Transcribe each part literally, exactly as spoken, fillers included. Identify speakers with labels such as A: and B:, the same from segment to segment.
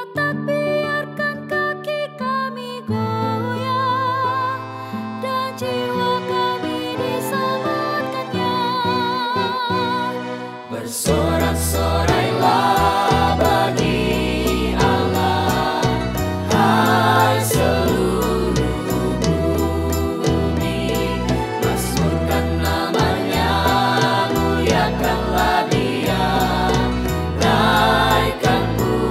A: tak biarkan kaki kami goyah, dan jiwa kami diselamatkannya.
B: Bersorak-sorailah bagi Allah, hai seluruh bumi. Mazmurkan namanya, muliakanlah Dia, naikkan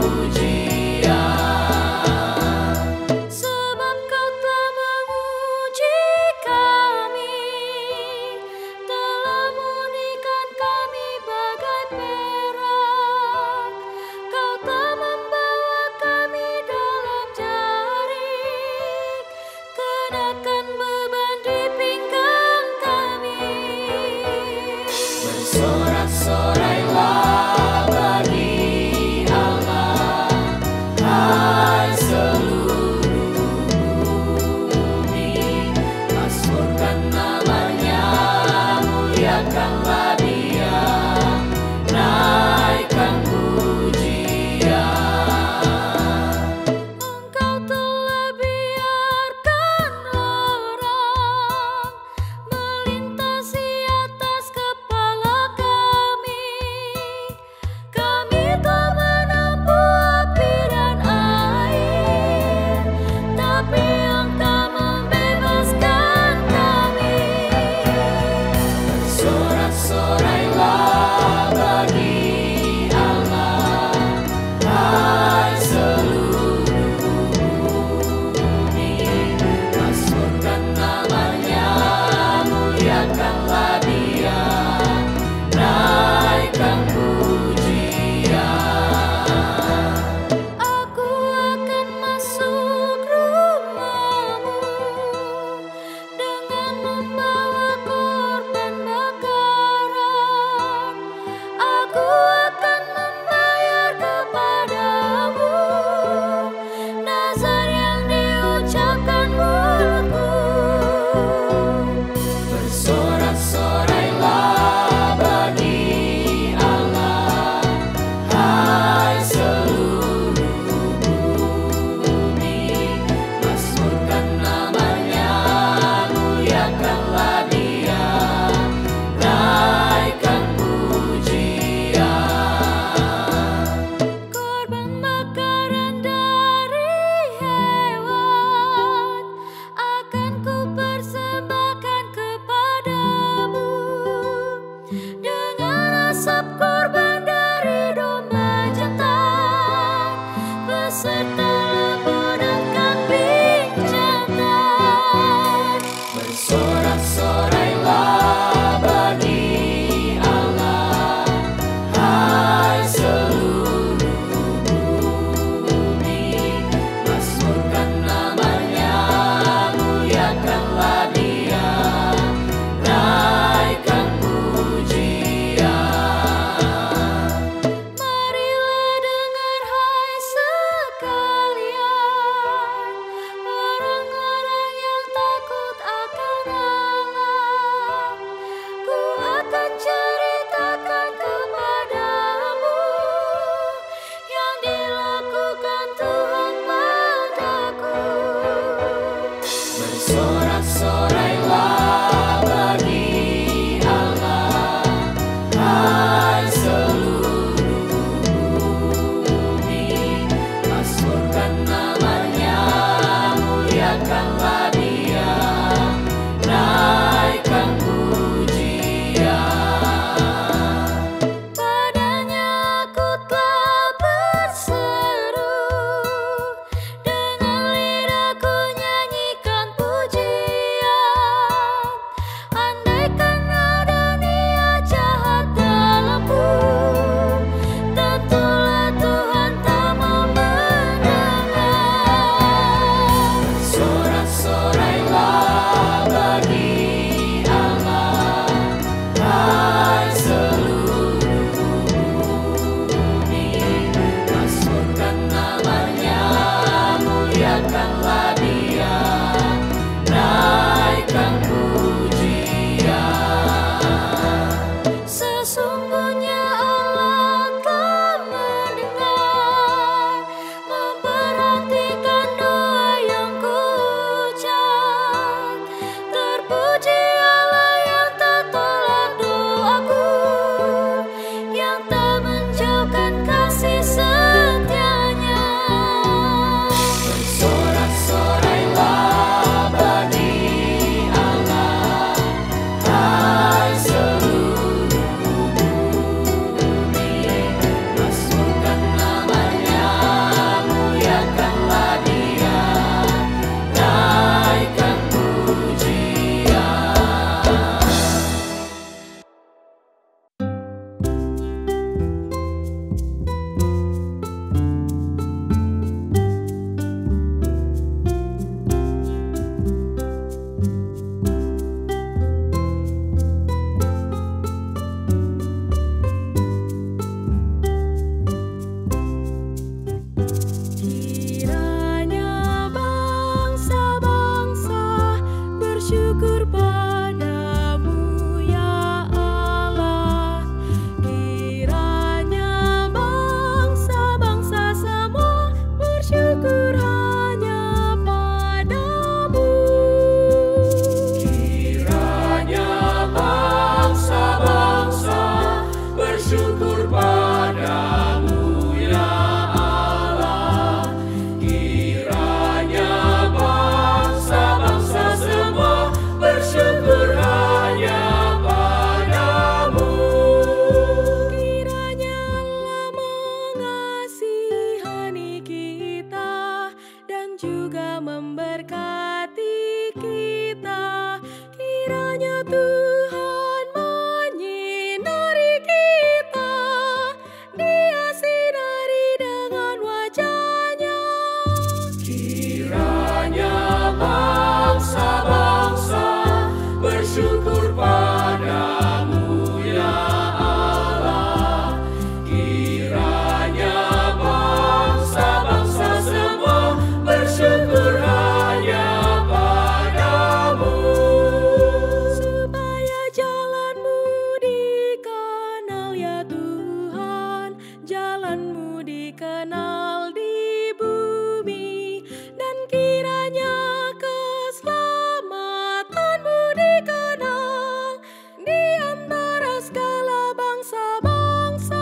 B: pujian.
A: Sebab Kau telah menguji kami, telah murnikan kami bagai perak. Kau telah membawa kami dalam jaring, kenakan beban di pinggang kami.
B: Bersorak-sorailah bagi Allah, hai seluruh bumi. Mazmurkan namanya, muliakanlah Dia, naikkan pujian.
A: Engkau telah biarkan orang melintasi atas kepala kami. Kami telah menempuh api dan air, tapi Engkau membebaskan kami.
B: Bersorak-sorailah bagi Allah, hai seluruh bumi. Mazmurkan namanya, muliakanlah Dia, naikkan pujian.
A: Aku akan masuk rumah-Mu dengan membawa korban bakaran. Aku akan membayar kepadamu nazar yang diucapkan mulutku.
B: Bersorak-sorailah bagi Allah, hai seluruh bumi. Mazmurkan namanya, muliakanlah Dia, naikkan pujian.
A: Korban bakaran dari hewan akan kupersembahkan kepadamu, dengan asap korban dari domba jantan beserta lembu dan kambing jantan.
B: Bersorak-sorailah bagi Allah, hai seluruh bumi. Mazmurkan namanya, muliakanlah Dia, naikkan pujian.
A: Marilah dengar hai sekalian, juga memberkati kita. Kiranya Tuhan menyinari kita, Dia sinari dengan wajah-Nya.
B: Kiranya bangsa-bangsa bersyukur padamu ya Allah. Kiranya bangsa-bangsa semua bersyukur hanya padamu.
A: Supaya jalanmu dikenal ya Tuhan, jalanmu dikenal di bumi, dan kiranya keselamatanmu dikenal di antara segala bangsa-bangsa.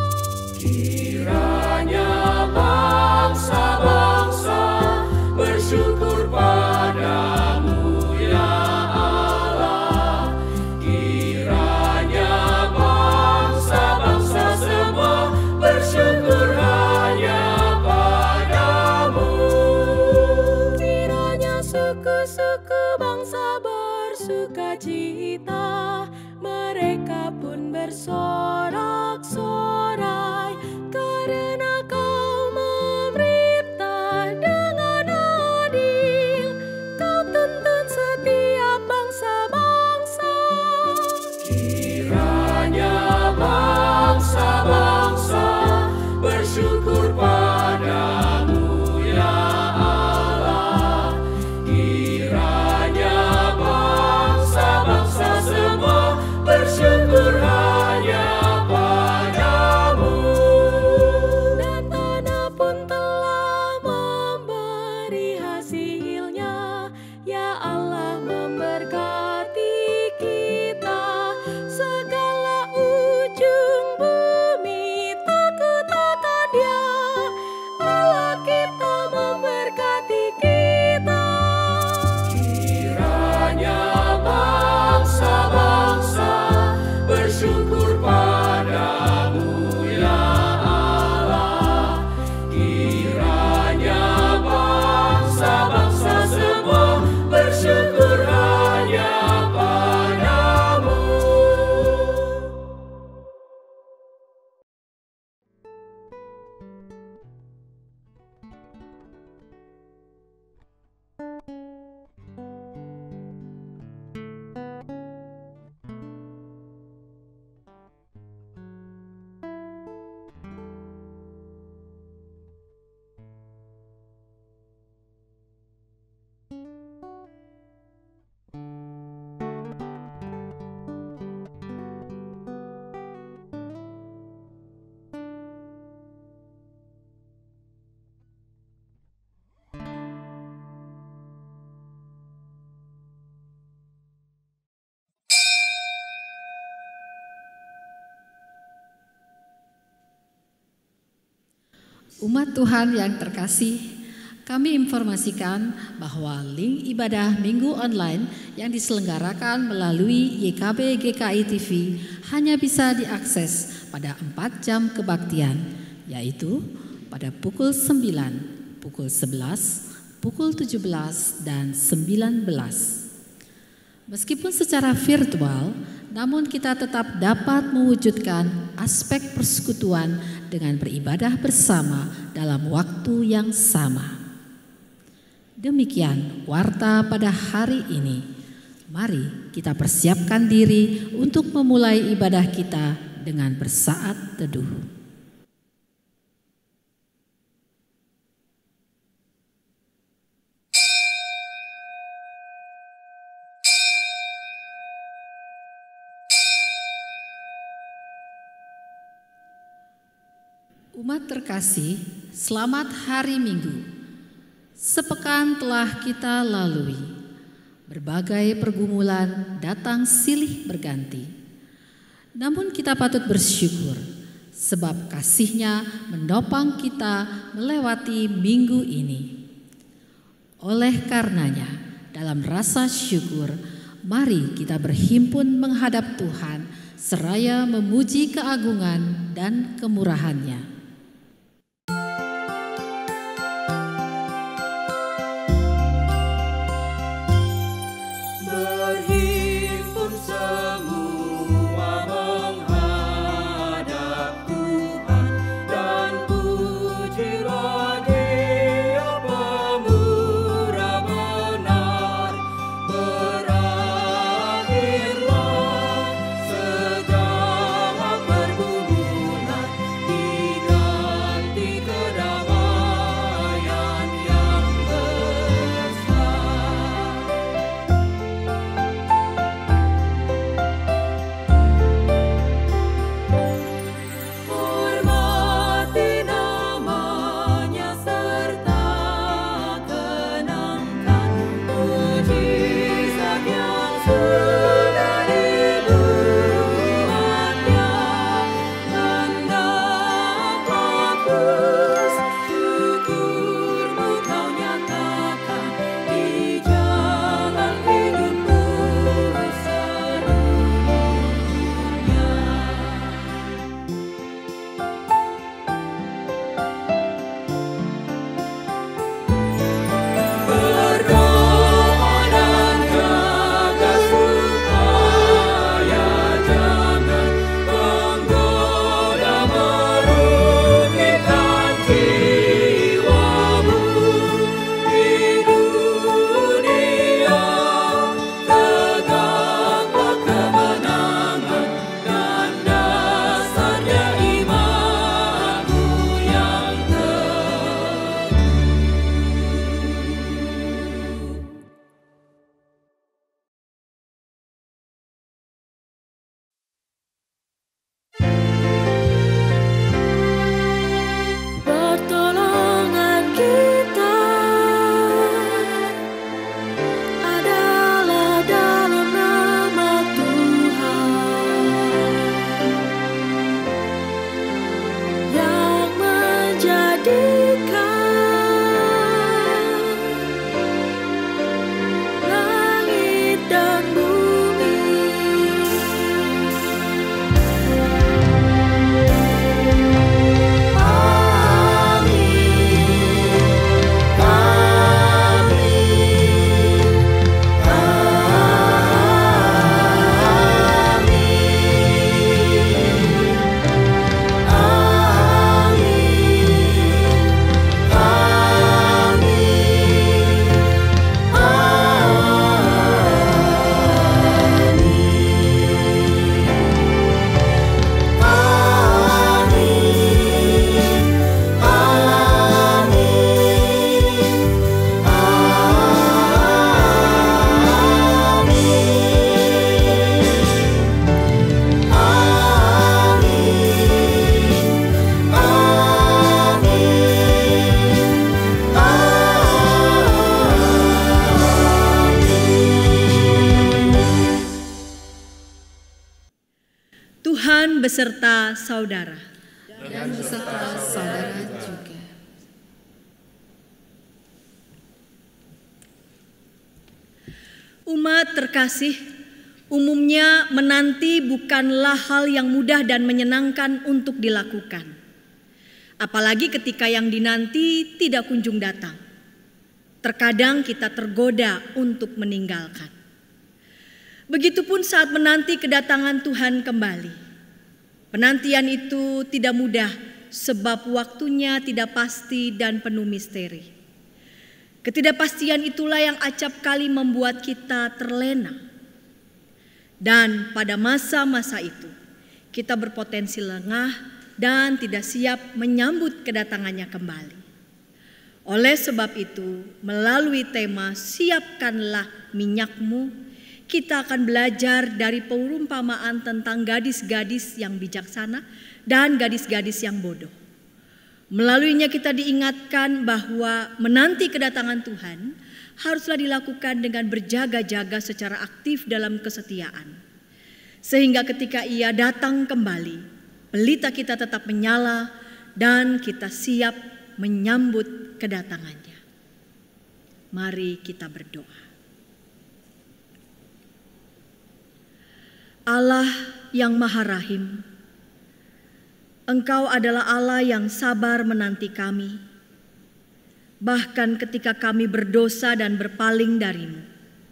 B: Kiranya bangsa-bangsa bersyukur padamu ya Allah. Kiranya bangsa-bangsa semua bersyukur hanya padamu.
A: Kiranya suku-suku bangsa bersuka cita, mereka pun bersorak-sorai, karena Kau memerintah dengan adil, Kau tuntun setiap bangsa-bangsa.
B: Kiranya bangsa-bangsa bersyukur padamu ya Allah. Kiranya bangsa-bangsa semua bersyukur hanya padamu.
A: Dan tanah pun telah memberi hasilnya, ya Allah memberkati kita. Segala ujung bumi takut akan Dia, Allah kita memberkati kita.
B: Kiranya bangsa-bangsa bersyukur padamu ya Allah. Kiranya bangsa-bangsa semua bersyukur hanya padamu.
C: Umat Tuhan yang terkasih, kami informasikan bahwa link ibadah Minggu Online yang diselenggarakan melalui Y K B G K I T V hanya bisa diakses pada empat jam kebaktian, yaitu pada pukul sembilan, pukul sebelas, pukul tujuh belas, dan sembilan belas. Meskipun secara virtual, namun kita tetap dapat mewujudkan aspek persekutuan dengan beribadah bersama dalam waktu yang sama. Demikian warta pada hari ini. Mari kita persiapkan diri untuk memulai ibadah kita dengan bersaat teduh. Umat terkasih, selamat hari Minggu. Sepekan telah kita lalui. Berbagai pergumulan datang silih berganti. Namun kita patut bersyukur, sebab kasih-Nya menopang kita melewati minggu ini. Oleh karenanya, dalam rasa syukur, mari kita berhimpun menghadap Tuhan, seraya memuji keagungan dan kemurahan-Nya.
D: beserta saudara.
C: Dan beserta saudara juga.
D: Umat terkasih, umumnya menanti bukanlah hal yang mudah dan menyenangkan untuk dilakukan. Apalagi ketika yang dinanti tidak kunjung datang. Terkadang kita tergoda untuk meninggalkan. Begitupun saat menanti kedatangan Tuhan kembali. Penantian itu tidak mudah sebab waktunya tidak pasti dan penuh misteri. Ketidakpastian itulah yang acap kali membuat kita terlena. Dan pada masa-masa itu kita berpotensi lengah dan tidak siap menyambut kedatangannya kembali. Oleh sebab itu, melalui tema Siapkanlah Minyakmu, kita akan belajar dari perumpamaan tentang gadis-gadis yang bijaksana dan gadis-gadis yang bodoh. Melaluinya kita diingatkan bahwa menanti kedatangan Tuhan haruslah dilakukan dengan berjaga-jaga secara aktif dalam kesetiaan. Sehingga ketika Ia datang kembali, pelita kita tetap menyala dan kita siap menyambut kedatangannya. Mari kita berdoa. Allah yang Maha Rahim, Engkau adalah Allah yang sabar menanti kami, bahkan ketika kami berdosa dan berpaling darimu.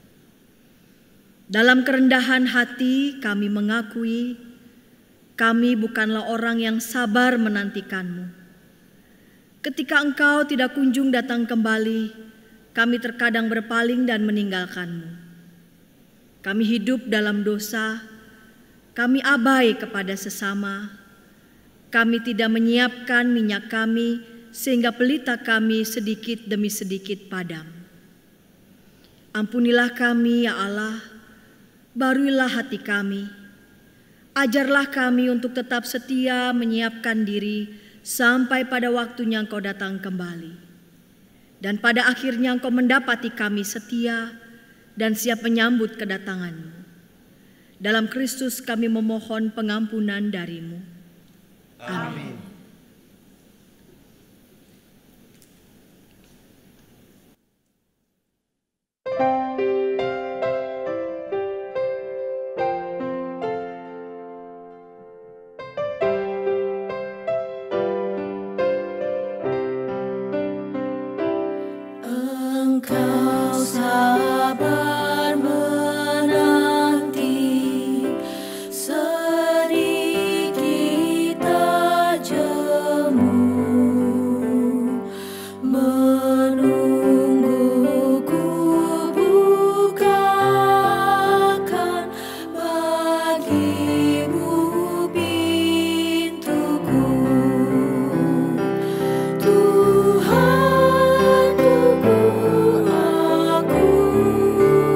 D: Dalam kerendahan hati kami mengakui, kami bukanlah orang yang sabar menantikan-Mu. Ketika Engkau tidak kunjung datang kembali, kami terkadang berpaling dan meninggalkan-Mu. Kami hidup dalam dosa, kami abai kepada sesama, kami tidak menyiapkan minyak kami sehingga pelita kami sedikit demi sedikit padam. Ampunilah kami ya Allah, baruilah hati kami. Ajarlah kami untuk tetap setia menyiapkan diri sampai pada waktunya Engkau datang kembali. Dan pada akhirnya Engkau mendapati kami setia dan siap menyambut kedatangan-Mu. Dalam Kristus kami memohon pengampunan dari-Mu. Amin.
A: Engkau sabar menanti, sedikit tak jemu, menungguku bukakan bagimu pintuku. Tuhan, tunggu aku.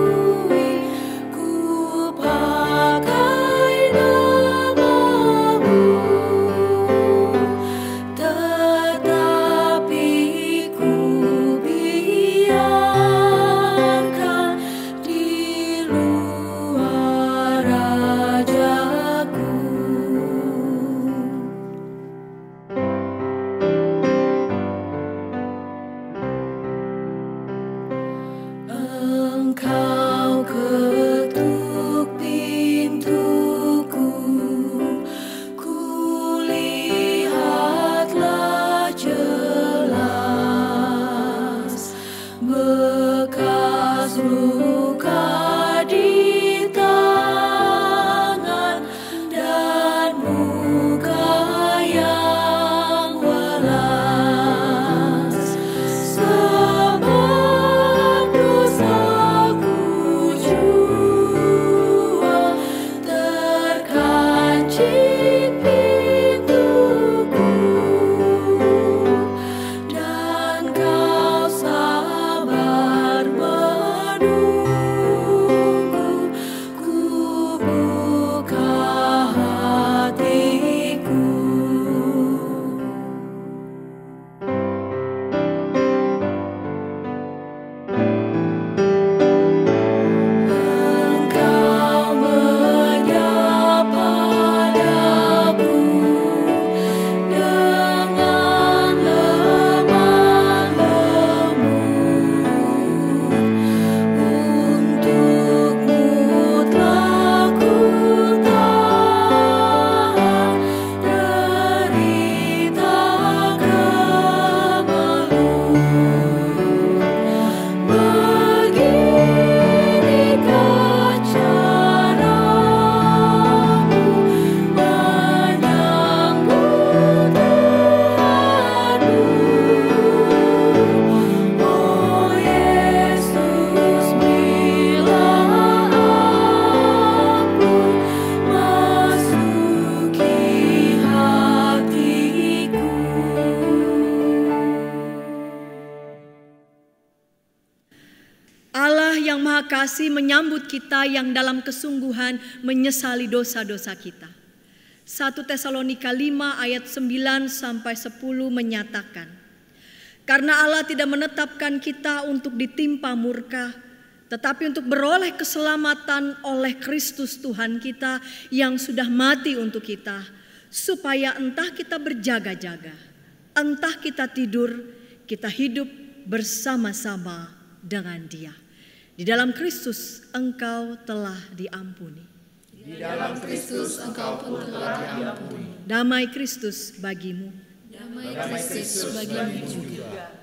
D: yang Maha Kasih menyambut kita yang dalam kesungguhan menyesali dosa-dosa kita. satu Tesalonika lima ayat sembilan sampai sepuluh menyatakan, karena Allah tidak menetapkan kita untuk ditimpa murka, tetapi untuk beroleh keselamatan oleh Kristus Tuhan kita yang sudah mati untuk kita, supaya entah kita berjaga-jaga, entah kita tidur, kita hidup bersama-sama dengan Dia. Di dalam Kristus engkau telah diampuni.
C: Di dalam Kristus engkau pun telah diampuni.
D: Damai Kristus bagimu.
C: Damai Kristus bagimu juga.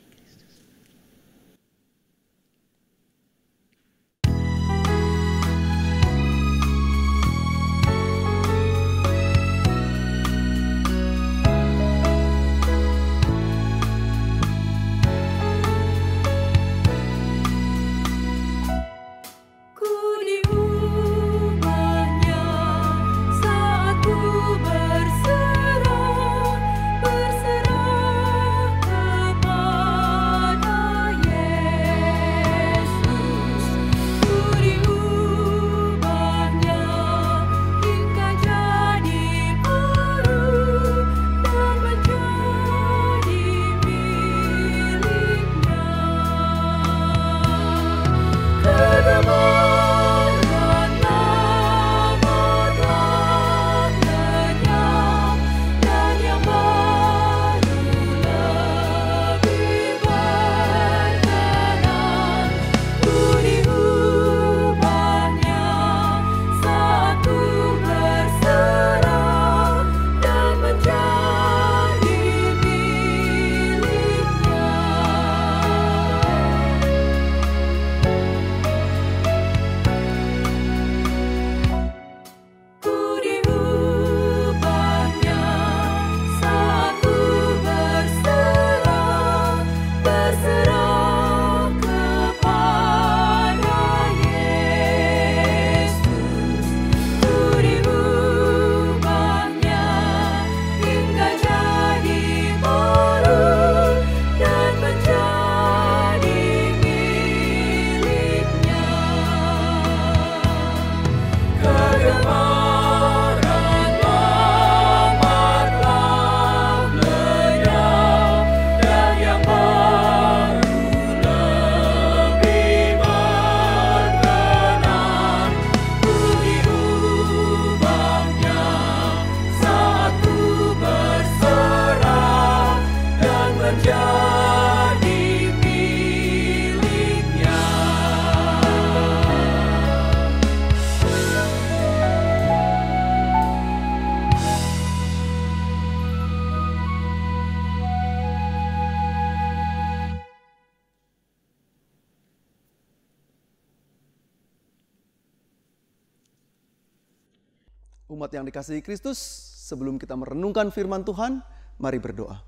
E: Umat yang dikasihi Kristus, sebelum kita merenungkan firman Tuhan, mari berdoa.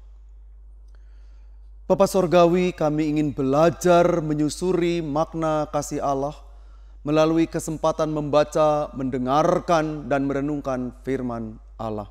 E: Bapa Sorgawi, kami ingin belajar menyusuri makna kasih Allah melalui kesempatan membaca, mendengarkan, dan merenungkan firman Allah.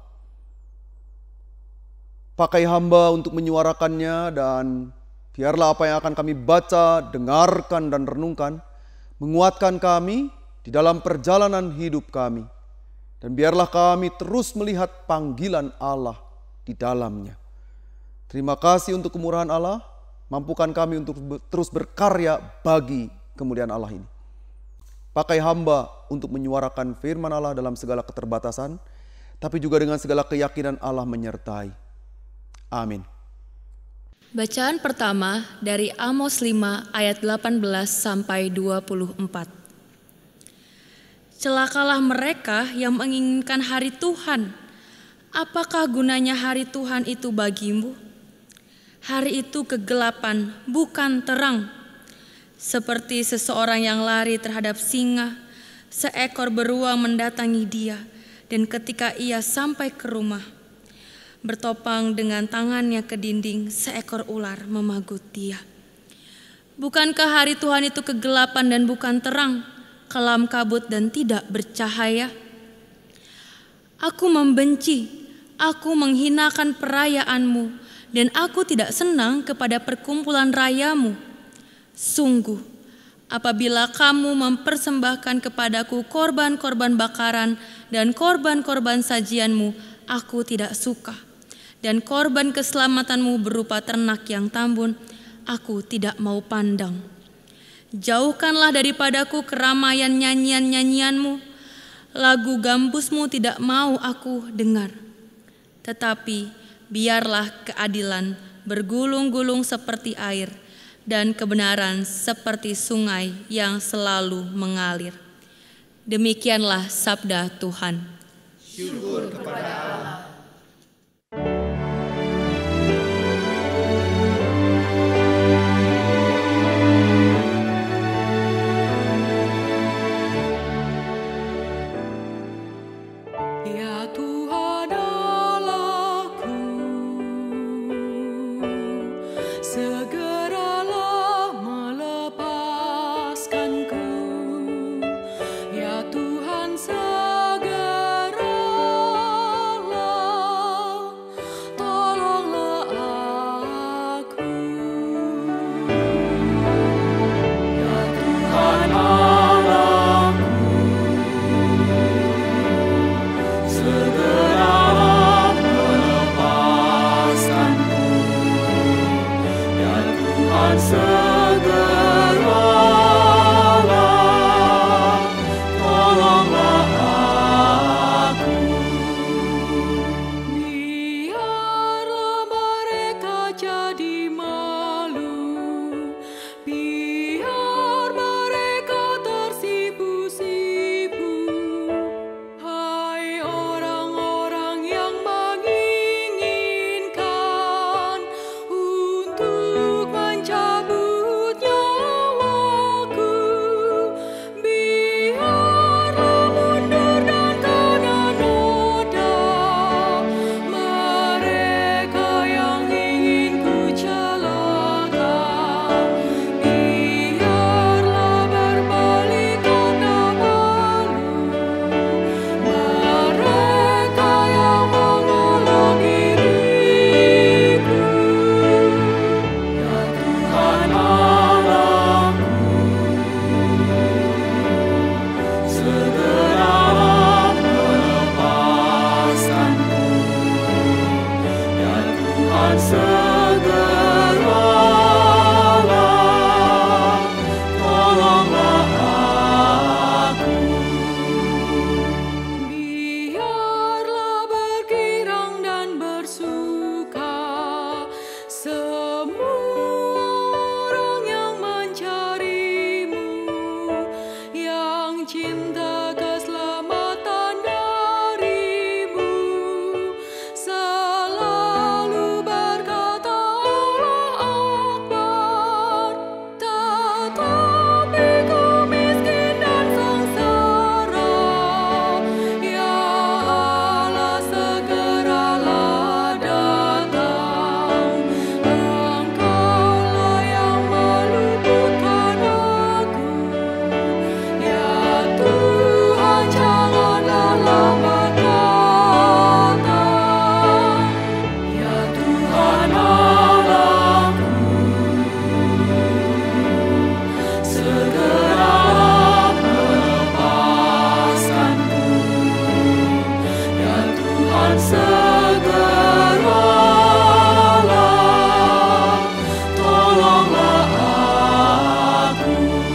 E: Pakai hamba untuk menyuarakannya, dan biarlah apa yang akan kami baca, dengarkan, dan renungkan menguatkan kami di dalam perjalanan hidup kami. Dan biarlah kami terus melihat panggilan Allah di dalamnya. Terima kasih untuk kemurahan Allah, mampukan kami untuk terus berkarya bagi kemuliaan Allah ini. Pakai hamba untuk menyuarakan firman Allah dalam segala keterbatasan, tapi juga dengan segala keyakinan Allah menyertai. Amin.
A: Bacaan pertama dari Amos lima ayat delapan belas sampai dua puluh empat. Celakalah mereka yang menginginkan hari Tuhan. Apakah gunanya hari Tuhan itu bagimu? Hari itu kegelapan, bukan terang. Seperti seseorang yang lari terhadap singa, seekor beruang mendatangi dia, dan ketika ia sampai ke rumah, bertopang dengan tangannya ke dinding, seekor ular memagut dia. Bukankah hari Tuhan itu kegelapan dan bukan terang, kelam kabut dan tidak bercahaya? Aku membenci, aku menghinakan perayaanmu, dan aku tidak senang kepada perkumpulan rayamu. Sungguh, Apabila kamu mempersembahkan kepadaku korban-korban bakaran dan korban-korban sajianmu, aku tidak suka. Dan korban keselamatanmu berupa ternak yang tambun, aku tidak mau pandang. Jauhkanlah daripadaku keramaian nyanyian-nyanyianmu, lagu gambusmu tidak mau aku dengar. Tetapi biarlah keadilan bergulung-gulung seperti air, dan kebenaran seperti sungai yang selalu mengalir. Demikianlah sabda Tuhan.
B: Syukur kepada Allah.
F: Ya Tuhan Allahku, segeralah melepaskanku. Ya Tuhan, segeralah, tolonglah aku.
B: Ya Tuhan Allahku, segeralah melepaskanku. Ya Tuhan, segeralah, tolonglah aku.
F: Biarlah mereka jadi malu, biar mereka tersipu-sipu. Hai orang-orang yang menginginkan untuk mencabut nyawaku, biarlah mundur dan kena noda. Mereka yang ingin ku celaka, biarlah berbalik karena malu. Mereka yang mengolok diriku.
B: Ya Tuhan Allahku, segeralah melepaskanku. Ya Tuhan, segeralah, tolonglah aku.
F: Biarlah bergirang dan bersuka semua orang yang mencarimu, yang cinta keselamatan darimu, selalu berkata Allah Akbar. Tetapi ku miskin dan sengsara, ya Allah, segeralah datang. Engkaulah yang meluputkan aku. Ya Tuhan, janganlah lambat datang.
B: Ya Tuhan Allahku, segeralah melepaskanku. Ya Tuhan, segeralah, tolonglah aku.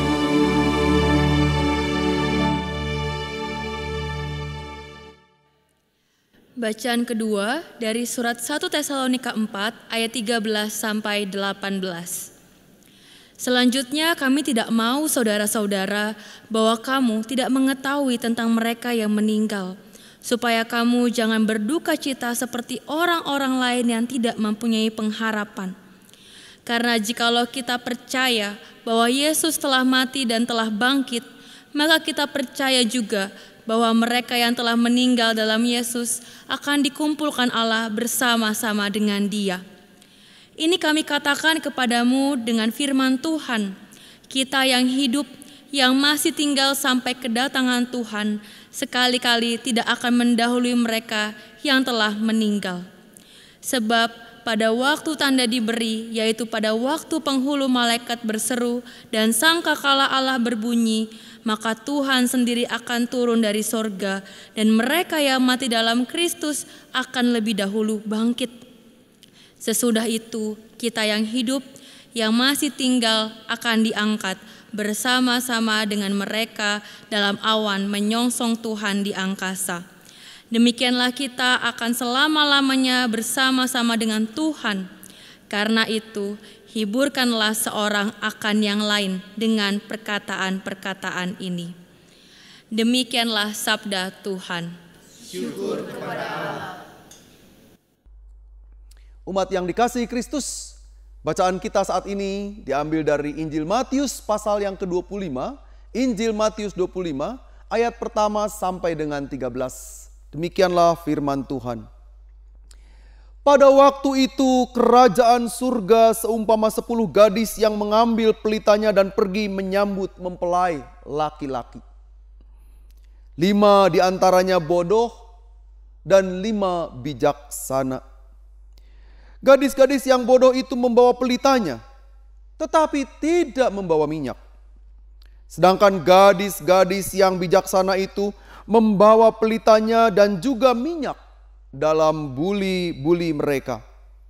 A: Bacaan kedua dari surat satu Tesalonika empat ayat tiga belas sampai delapan belas. Selanjutnya kami tidak mau saudara-saudara bahwa kamu tidak mengetahui tentang mereka yang meninggal, supaya kamu jangan berduka cita seperti orang-orang lain yang tidak mempunyai pengharapan. Karena jikalau kita percaya bahwa Yesus telah mati dan telah bangkit, maka kita percaya juga bahwa mereka yang telah meninggal dalam Yesus akan dikumpulkan Allah bersama-sama dengan Dia. Ini kami katakan kepadamu dengan firman Tuhan, kita yang hidup, yang masih tinggal sampai kedatangan Tuhan, sekali-kali tidak akan mendahului mereka yang telah meninggal. Sebab pada waktu tanda diberi, yaitu pada waktu penghulu malaikat berseru dan sangkakala Allah berbunyi, maka Tuhan sendiri akan turun dari sorga, dan mereka yang mati dalam Kristus akan lebih dahulu bangkit. Sesudah itu, kita yang hidup, yang masih tinggal akan diangkat bersama-sama dengan mereka dalam awan menyongsong Tuhan di angkasa. Demikianlah kita akan selama-lamanya bersama-sama dengan Tuhan. Karena itu, hiburkanlah seorang akan yang lain dengan perkataan-perkataan ini. Demikianlah sabda Tuhan.
E: Syukur kepada Allah. Umat yang dikasihi Kristus, bacaan kita saat ini diambil dari Injil Matius pasal yang ke dua puluh lima, Injil Matius dua puluh lima, ayat pertama sampai dengan tiga belas. Demikianlah firman Tuhan. Pada waktu itu kerajaan surga seumpama sepuluh gadis yang mengambil pelitanya dan pergi menyambut mempelai laki-laki. Lima diantaranya bodoh dan lima bijaksana. Gadis-gadis yang bodoh itu membawa pelitanya, tetapi tidak membawa minyak. Sedangkan gadis-gadis yang bijaksana itu membawa pelitanya dan juga minyak dalam buli-buli mereka.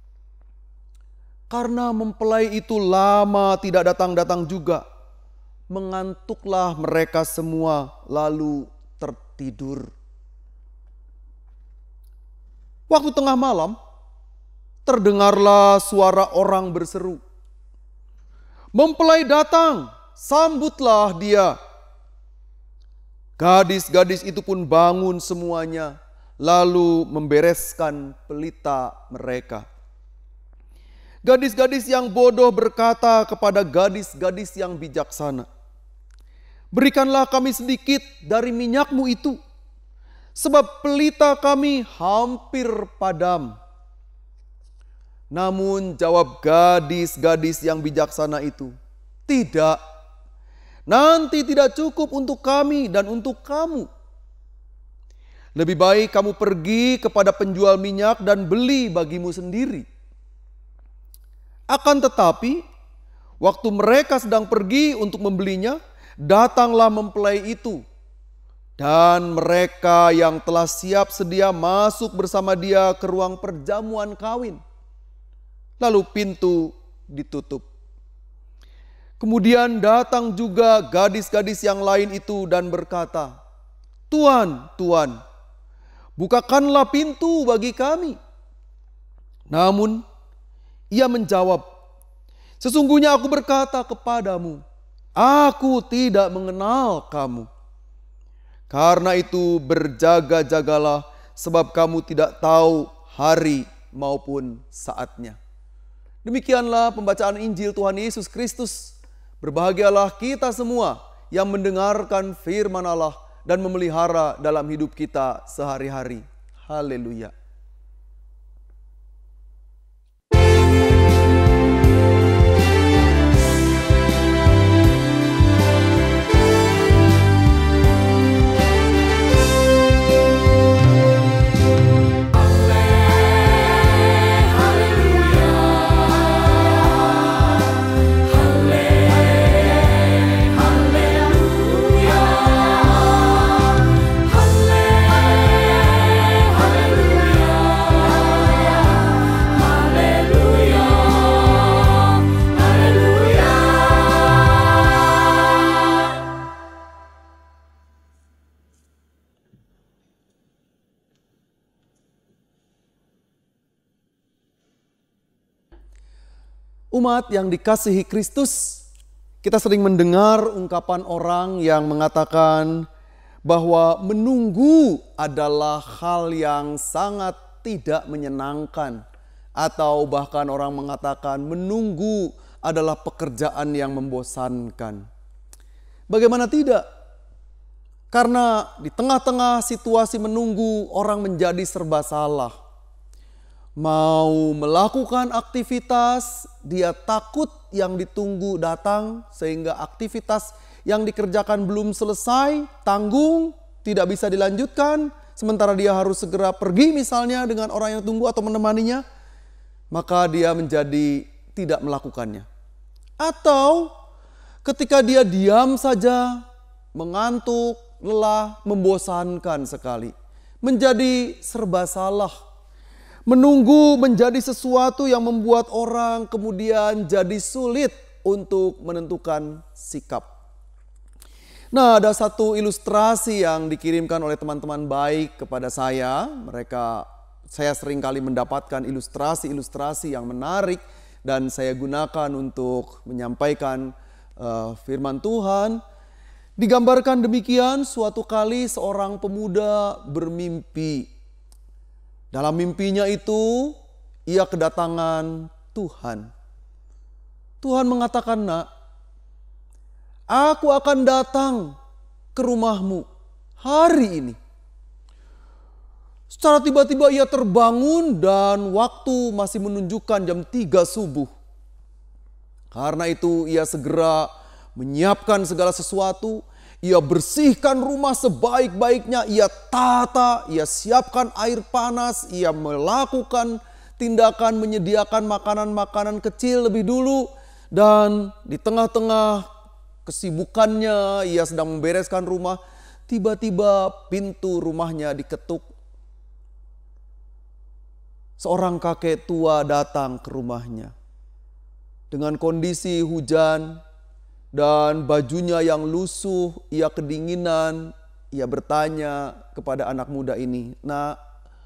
E: Karena mempelai itu lama tidak datang-datang juga, mengantuklah mereka semua lalu tertidur. Waktu tengah malam, terdengarlah suara orang berseru, "Mempelai datang, sambutlah dia." Gadis-gadis itu pun bangun semuanya, lalu membereskan pelita mereka. Gadis-gadis yang bodoh berkata kepada gadis-gadis yang bijaksana, "Berikanlah kami sedikit dari minyakmu itu, sebab pelita kami hampir padam." Namun jawab gadis-gadis yang bijaksana itu, "Tidak. Nanti tidak cukup untuk kami dan untuk kamu. Lebih baik kamu pergi kepada penjual minyak dan beli bagimu sendiri." Akan tetapi, waktu mereka sedang pergi untuk membelinya, datanglah mempelai itu. Dan mereka yang telah siap sedia masuk bersama dia ke ruang perjamuan kawin. Lalu pintu ditutup. Kemudian datang juga gadis-gadis yang lain itu dan berkata, "Tuan, Tuan, bukakanlah pintu bagi kami." Namun ia menjawab, "Sesungguhnya aku berkata kepadamu, aku tidak mengenal kamu. Karena itu berjaga-jagalah, sebab kamu tidak tahu hari maupun saatnya." Demikianlah pembacaan Injil Tuhan Yesus Kristus. Berbahagialah kita semua yang mendengarkan firman Allah dan memelihara dalam hidup kita sehari-hari. Haleluya. Umat yang dikasihi Kristus, kita sering mendengar ungkapan orang yang mengatakan bahwa menunggu adalah hal yang sangat tidak menyenangkan, atau bahkan orang mengatakan menunggu adalah pekerjaan yang membosankan. Bagaimana tidak? Karena di tengah-tengah situasi menunggu, orang menjadi serba salah. Mau melakukan aktivitas, dia takut yang ditunggu datang, sehingga aktivitas yang dikerjakan belum selesai, tanggung, tidak bisa dilanjutkan, sementara dia harus segera pergi misalnya dengan orang yang tunggu atau menemaninya. maka dia menjadi tidak melakukannya. Atau ketika dia diam saja, mengantuk, lelah, membosankan sekali, menjadi serba salah. Menunggu menjadi sesuatu yang membuat orang kemudian jadi sulit untuk menentukan sikap. Nah, ada satu ilustrasi yang dikirimkan oleh teman-teman baik kepada saya. Mereka, saya seringkali mendapatkan ilustrasi-ilustrasi yang menarik dan saya gunakan untuk menyampaikan uh, firman Tuhan. Digambarkan demikian, suatu kali seorang pemuda bermimpi. Dalam mimpinya itu, ia kedatangan Tuhan. Tuhan mengatakan, "Nak, aku akan datang ke rumahmu hari ini." Secara tiba-tiba ia terbangun dan waktu masih menunjukkan jam tiga subuh. Karena itu ia segera menyiapkan segala sesuatu. Ia bersihkan rumah sebaik-baiknya, ia tata, ia siapkan air panas, ia melakukan tindakan menyediakan makanan-makanan kecil lebih dulu. Dan di tengah-tengah kesibukannya, ia sedang membereskan rumah, tiba-tiba pintu rumahnya diketuk. Seorang kakek tua datang ke rumahnya. Dengan kondisi hujan, dan bajunya yang lusuh, ia kedinginan, ia bertanya kepada anak muda ini, "Nak,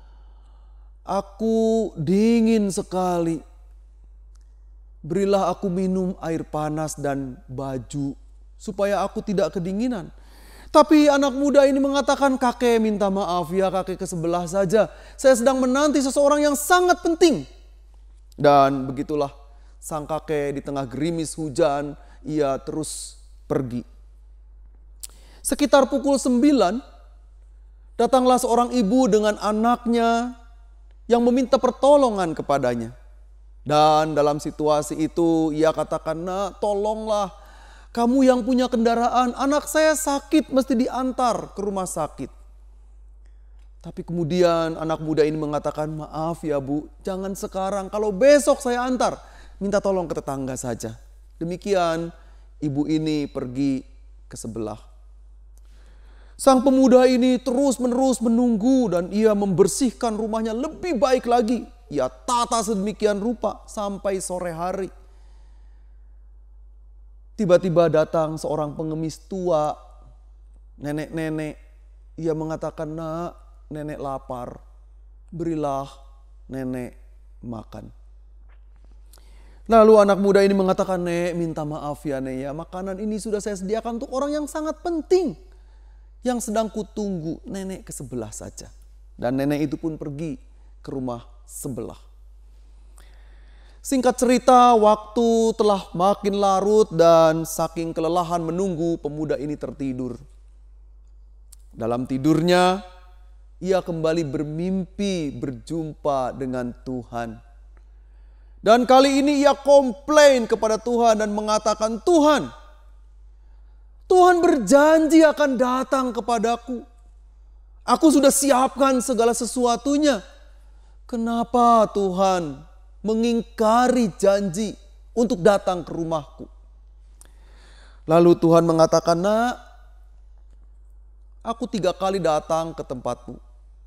E: aku dingin sekali. Berilah aku minum air panas dan baju, supaya aku tidak kedinginan." Tapi anak muda ini mengatakan, "Kakek minta maaf ya, kakek ke sebelah saja. Saya sedang menanti seseorang yang sangat penting." Dan begitulah sang kakek di tengah gerimis hujan, ia terus pergi. Sekitar pukul sembilan, datanglah seorang ibu dengan anaknya yang meminta pertolongan kepadanya. Dan dalam situasi itu ia katakan, "Nak, tolonglah, kamu yang punya kendaraan, anak saya sakit mesti diantar ke rumah sakit." Tapi kemudian anak muda ini mengatakan, "Maaf ya Bu, jangan sekarang, kalau besok saya antar, minta tolong ke tetangga saja." Demikian ibu ini pergi ke sebelah. Sang pemuda ini terus-menerus menunggu dan ia membersihkan rumahnya lebih baik lagi. Ia tata sedemikian rupa sampai sore hari. Tiba-tiba datang seorang pengemis tua, nenek-nenek. Ia mengatakan, "Nak, nenek lapar. Berilah nenek makan." Lalu anak muda ini mengatakan, "Nek, minta maaf ya Nek ya, makanan ini sudah saya sediakan untuk orang yang sangat penting, yang sedang kutunggu. Nenek ke sebelah saja." Dan nenek itu pun pergi ke rumah sebelah. Singkat cerita, waktu telah makin larut dan saking kelelahan menunggu, pemuda ini tertidur. Dalam tidurnya, ia kembali bermimpi berjumpa dengan Tuhan. Dan kali ini ia komplain kepada Tuhan dan mengatakan, "Tuhan, Tuhan berjanji akan datang kepadaku. Aku sudah siapkan segala sesuatunya. Kenapa Tuhan mengingkari janji untuk datang ke rumahku?" Lalu Tuhan mengatakan, "Nak, aku tiga kali datang ke tempatmu.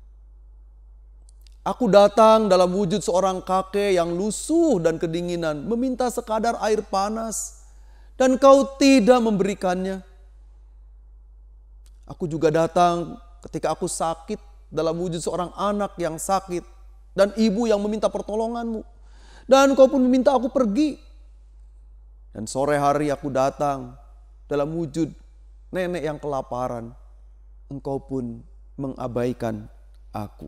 E: Aku datang dalam wujud seorang kakek yang lusuh dan kedinginan, meminta sekadar air panas, dan kau tidak memberikannya. Aku juga datang ketika aku sakit dalam wujud seorang anak yang sakit, dan ibu yang meminta pertolonganmu, dan kau pun meminta aku pergi. Dan sore hari aku datang dalam wujud nenek yang kelaparan, engkau pun mengabaikan aku."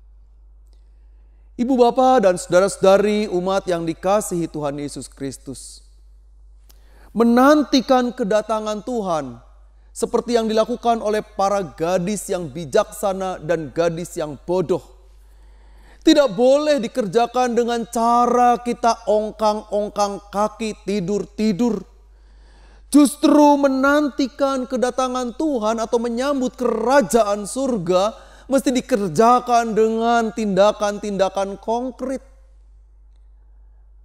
E: Ibu bapak dan saudara-saudari umat yang dikasihi Tuhan Yesus Kristus, menantikan kedatangan Tuhan seperti yang dilakukan oleh para gadis yang bijaksana dan gadis yang bodoh, tidak boleh dikerjakan dengan cara kita ongkang-ongkang kaki tidur-tidur. Justru menantikan kedatangan Tuhan atau menyambut kerajaan surga mesti dikerjakan dengan tindakan-tindakan konkret.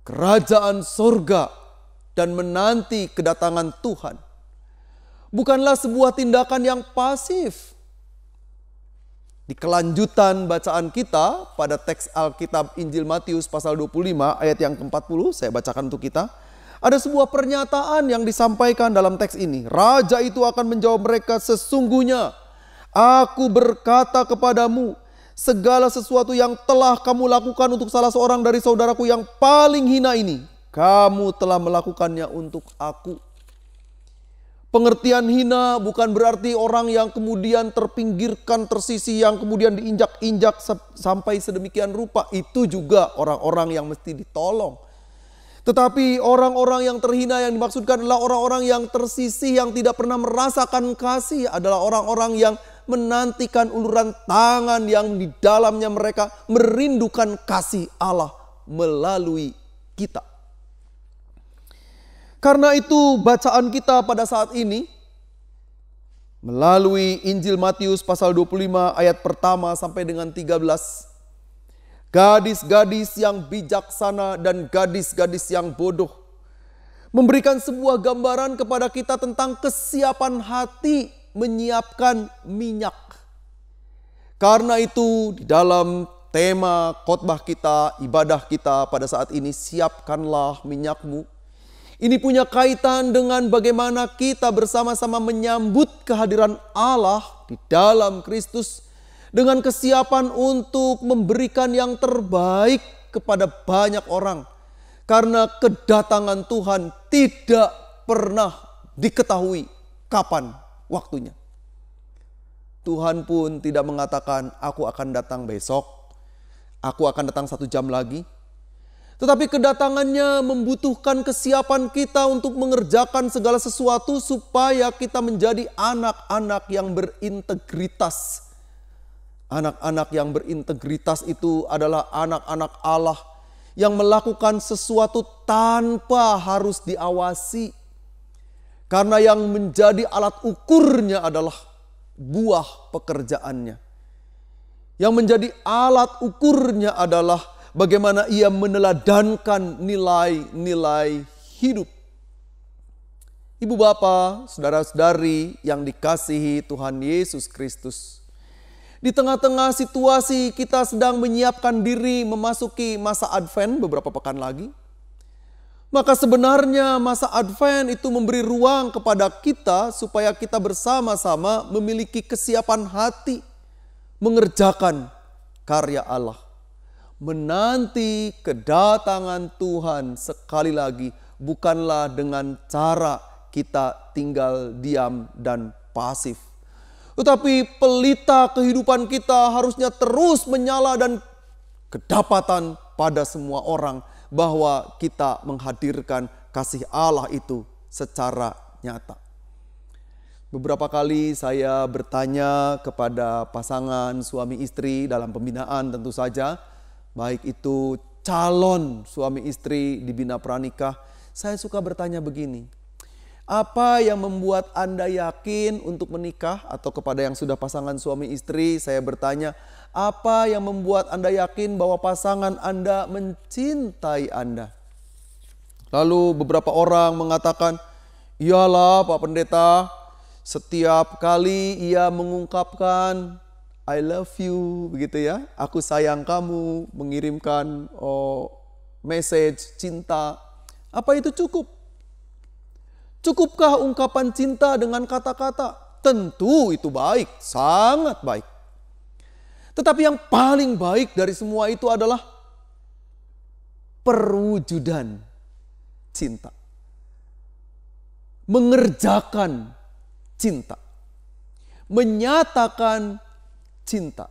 E: kerajaan sorga dan menanti kedatangan Tuhan bukanlah sebuah tindakan yang pasif. Di kelanjutan bacaan kita pada teks Alkitab Injil Matius pasal dua puluh lima ayat yang keempat puluh, saya bacakan untuk kita. Ada sebuah pernyataan yang disampaikan dalam teks ini. Raja itu akan menjawab mereka, sesungguhnya aku berkata kepadamu, segala sesuatu yang telah kamu lakukan untuk salah seorang dari saudaraku yang paling hina ini, kamu telah melakukannya untuk aku. Pengertian hina bukan berarti orang yang kemudian terpinggirkan, tersisih, yang kemudian diinjak-injak sampai sedemikian rupa. Itu juga orang-orang yang mesti ditolong. Tetapi orang-orang yang terhina yang dimaksudkan adalah orang-orang yang tersisih, yang tidak pernah merasakan kasih, adalah orang-orang yang menantikan uluran tangan yang di dalamnya mereka merindukan kasih Allah melalui kita. Karena itu bacaan kita pada saat ini melalui Injil Matius pasal dua puluh lima ayat pertama sampai dengan tiga belas. Gadis-gadis yang bijaksana dan gadis-gadis yang bodoh memberikan sebuah gambaran kepada kita tentang kesiapan hati menyiapkan minyak. Karena itu di dalam tema khotbah kita, ibadah kita pada saat ini, siapkanlah minyakmu. Ini punya kaitan dengan bagaimana kita bersama-sama menyambut kehadiran Allah di dalam Kristus dengan kesiapan untuk memberikan yang terbaik kepada banyak orang. Karena kedatangan Tuhan tidak pernah diketahui kapan waktunya. Tuhan pun tidak mengatakan, aku akan datang besok, aku akan datang satu jam lagi. Tetapi kedatangannya membutuhkan kesiapan kita untuk mengerjakan segala sesuatu supaya kita menjadi anak-anak yang berintegritas. Anak-anak yang berintegritas itu adalah anak-anak Allah yang melakukan sesuatu tanpa harus diawasi. Karena yang menjadi alat ukurnya adalah buah pekerjaannya. Yang menjadi alat ukurnya adalah bagaimana ia meneladankan nilai-nilai hidup. Ibu bapa, saudara-saudari yang dikasihi Tuhan Yesus Kristus. Di tengah-tengah situasi kita sedang menyiapkan diri memasuki masa Advent beberapa pekan lagi. Maka sebenarnya masa Advent itu memberi ruang kepada kita supaya kita bersama-sama memiliki kesiapan hati mengerjakan karya Allah. Menanti kedatangan Tuhan sekali lagi bukanlah dengan cara kita tinggal diam dan pasif. Tetapi pelita kehidupan kita harusnya terus menyala dan kedapatan pada semua orang bahwa kita menghadirkan kasih Allah itu secara nyata. Beberapa kali saya bertanya kepada pasangan suami istri dalam pembinaan tentu saja, baik itu calon suami istri di Bina Pranikah, saya suka bertanya begini, apa yang membuat Anda yakin untuk menikah? Atau kepada yang sudah pasangan suami istri, saya bertanya, apa yang membuat Anda yakin bahwa pasangan Anda mencintai Anda? Lalu beberapa orang mengatakan, iyalah Pak Pendeta, setiap kali ia mengungkapkan I love you, begitu ya, aku sayang kamu, mengirimkan oh, message cinta, apa itu cukup? Cukupkah ungkapan cinta dengan kata-kata? Tentu itu baik, sangat baik. Tetapi yang paling baik dari semua itu adalah perwujudan cinta. Mengerjakan cinta. Menyatakan cinta.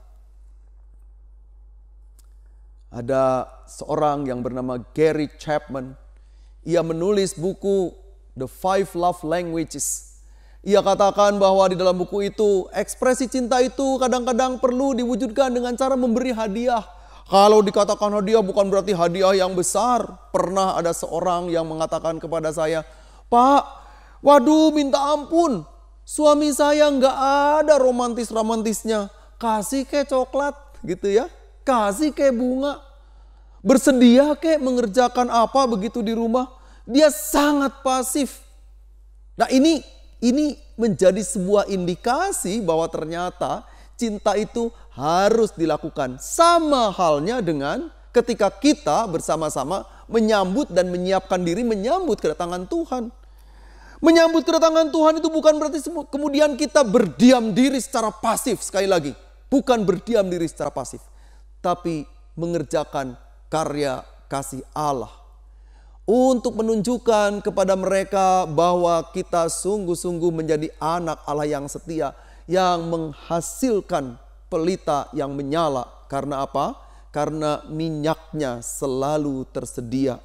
E: Ada seorang yang bernama Gary Chapman. Ia menulis buku The Five Love Languages. Ia katakan bahwa di dalam buku itu ekspresi cinta itu kadang-kadang perlu diwujudkan dengan cara memberi hadiah. Kalau dikatakan hadiah bukan berarti hadiah yang besar. Pernah ada seorang yang mengatakan kepada saya, Pak, waduh minta ampun, suami saya nggak ada romantis-romantisnya. Kasih kayak coklat gitu ya, kasih kayak bunga. Bersedia kek mengerjakan apa begitu di rumah? Dia sangat pasif. Nah ini ini menjadi sebuah indikasi bahwa ternyata cinta itu harus dilakukan. Sama halnya dengan ketika kita bersama-sama menyambut dan menyiapkan diri menyambut kedatangan Tuhan. Menyambut kedatangan Tuhan itu bukan berarti kemudian kita berdiam diri secara pasif. Sekali lagi, bukan berdiam diri secara pasif, tapi mengerjakan karya kasih Allah untuk menunjukkan kepada mereka bahwa kita sungguh-sungguh menjadi anak Allah yang setia, yang menghasilkan pelita yang menyala. Karena apa? Karena minyaknya selalu tersedia.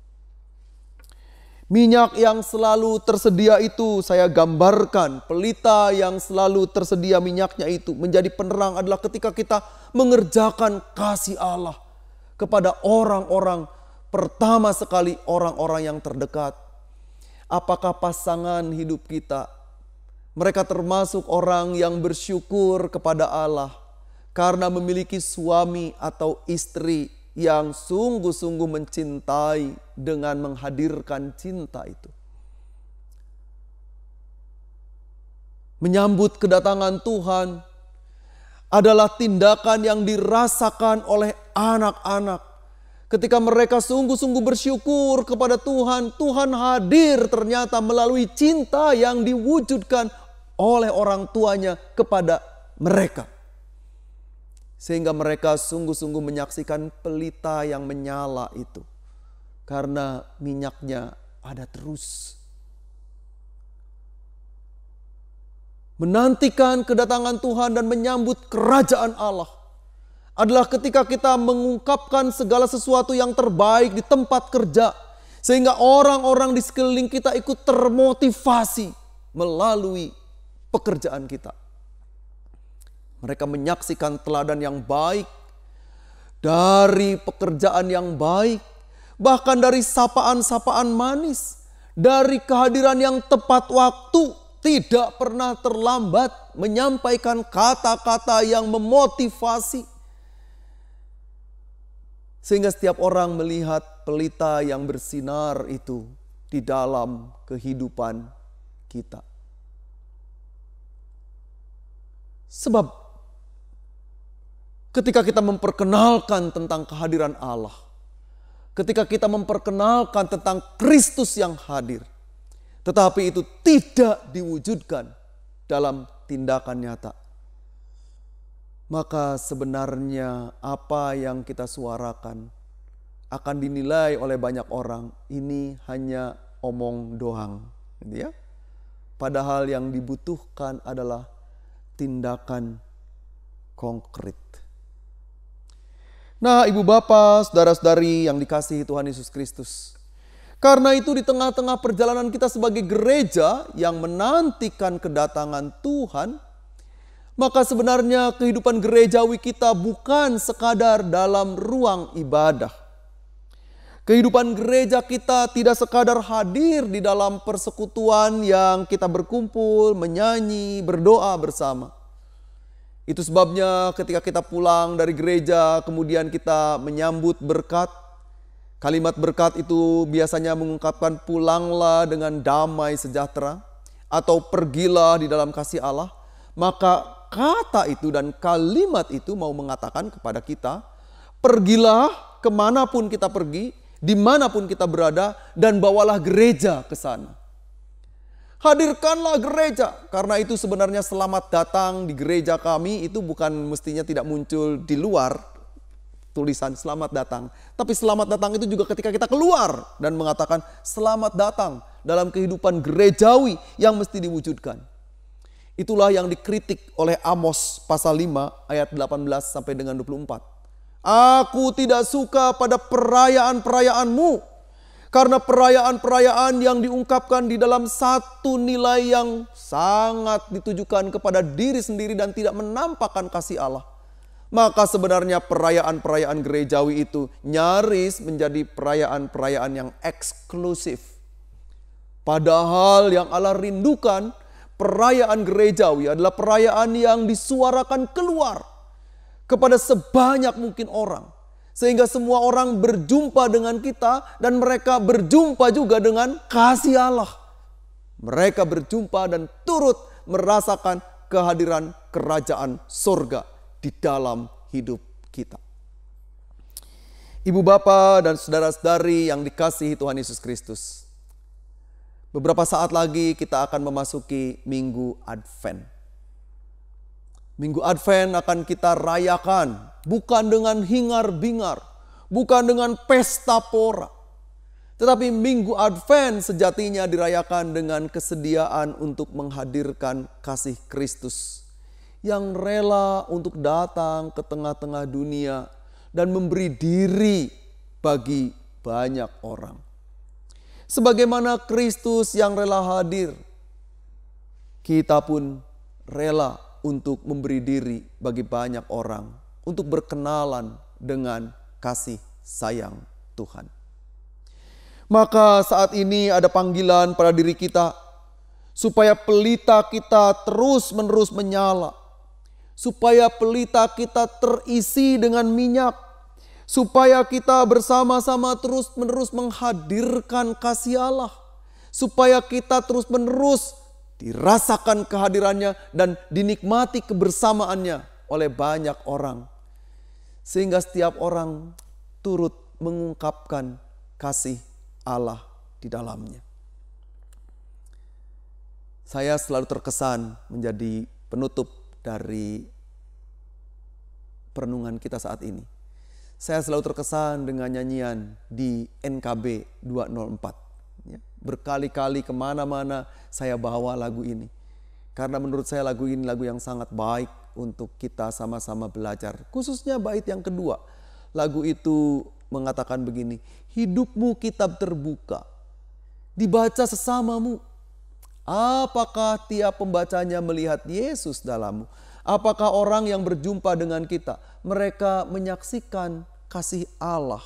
E: Minyak yang selalu tersedia itu saya gambarkan, pelita yang selalu tersedia minyaknya itu menjadi penerang adalah ketika kita mengerjakan kasih Allah kepada orang-orang, pertama sekali orang-orang yang terdekat. Apakah pasangan hidup kita, mereka termasuk orang yang bersyukur kepada Allah karena memiliki suami atau istri yang sungguh-sungguh mencintai dengan menghadirkan cinta itu. Menyambut kedatangan Tuhan adalah tindakan yang dirasakan oleh anak-anak. Ketika mereka sungguh-sungguh bersyukur kepada Tuhan, Tuhan hadir ternyata melalui cinta yang diwujudkan oleh orang tuanya kepada mereka. Sehingga mereka sungguh-sungguh menyaksikan pelita yang menyala itu. Karena minyaknya ada terus. Menantikan kedatangan Tuhan dan menyambut kerajaan Allah adalah ketika kita mengungkapkan segala sesuatu yang terbaik di tempat kerja. Sehingga orang-orang di sekeliling kita ikut termotivasi melalui pekerjaan kita. Mereka menyaksikan teladan yang baik dari pekerjaan yang baik, bahkan dari sapaan-sapaan manis, dari kehadiran yang tepat waktu, tidak pernah terlambat menyampaikan kata-kata yang memotivasi. Sehingga setiap orang melihat pelita yang bersinar itu di dalam kehidupan kita. Sebab ketika kita memperkenalkan tentang kehadiran Allah, ketika kita memperkenalkan tentang Kristus yang hadir, tetapi itu tidak diwujudkan dalam tindakan nyata, maka sebenarnya apa yang kita suarakan akan dinilai oleh banyak orang ini hanya omong doang, gitu ya. Padahal yang dibutuhkan adalah tindakan konkret. Nah, ibu bapak, saudara-saudari yang dikasihi Tuhan Yesus Kristus. Karena itu di tengah-tengah perjalanan kita sebagai gereja yang menantikan kedatangan Tuhan, maka sebenarnya kehidupan gerejawi kita bukan sekadar dalam ruang ibadah. Kehidupan gereja kita tidak sekadar hadir di dalam persekutuan yang kita berkumpul, menyanyi, berdoa bersama. Itu sebabnya ketika kita pulang dari gereja, kemudian kita menyambut berkat. Kalimat berkat itu biasanya mengungkapkan pulanglah dengan damai sejahtera, atau pergilah di dalam kasih Allah. Maka kata itu dan kalimat itu mau mengatakan kepada kita, pergilah kemanapun kita pergi, dimanapun kita berada, dan bawalah gereja ke sana. Hadirkanlah gereja. Karena itu sebenarnya selamat datang di gereja kami itu bukan mestinya tidak muncul di luar tulisan selamat datang. Tapi selamat datang itu juga ketika kita keluar dan mengatakan selamat datang dalam kehidupan gerejawi yang mesti diwujudkan. Itulah yang dikritik oleh Amos pasal lima ayat delapan belas sampai dengan dua puluh empat. Aku tidak suka pada perayaan-perayaanmu. Karena perayaan-perayaan yang diungkapkan di dalam satu nilai yang sangat ditujukan kepada diri sendiri dan tidak menampakkan kasih Allah. Maka sebenarnya perayaan-perayaan gerejawi itu nyaris menjadi perayaan-perayaan yang eksklusif. Padahal yang Allah rindukan, perayaan gerejawi adalah perayaan yang disuarakan keluar kepada sebanyak mungkin orang. Sehingga semua orang berjumpa dengan kita dan mereka berjumpa juga dengan kasih Allah. Mereka berjumpa dan turut merasakan kehadiran kerajaan surga di dalam hidup kita. Ibu bapa dan saudara-saudari yang dikasihi Tuhan Yesus Kristus. Beberapa saat lagi kita akan memasuki Minggu Advent. Minggu Advent akan kita rayakan bukan dengan hingar-bingar, bukan dengan pesta pora. Tetapi Minggu Advent sejatinya dirayakan dengan kesediaan untuk menghadirkan kasih Kristus yang rela untuk datang ke tengah-tengah dunia dan memberi diri bagi banyak orang. Sebagaimana Kristus yang rela hadir, kita pun rela untuk memberi diri bagi banyak orang, untuk berkenalan dengan kasih sayang Tuhan. Maka saat ini ada panggilan pada diri kita, supaya pelita kita terus-menerus menyala, supaya pelita kita terisi dengan minyak, supaya kita bersama-sama terus-menerus menghadirkan kasih Allah, supaya kita terus-menerus dirasakan kehadirannya dan dinikmati kebersamaannya oleh banyak orang. Sehingga setiap orang turut mengungkapkan kasih Allah di dalamnya. Saya selalu terkesan menjadi penutup dari perenungan kita saat ini. Saya selalu terkesan dengan nyanyian di N K B dua nol empat. Ya, berkali-kali kemana-mana saya bawa lagu ini. Karena menurut saya lagu ini lagu yang sangat baik untuk kita sama-sama belajar. Khususnya bait yang kedua. Lagu itu mengatakan begini, hidupmu kitab terbuka, dibaca sesamamu. Apakah tiap pembacanya melihat Yesus dalammu? Apakah orang yang berjumpa dengan kita, mereka menyaksikan kasih Allah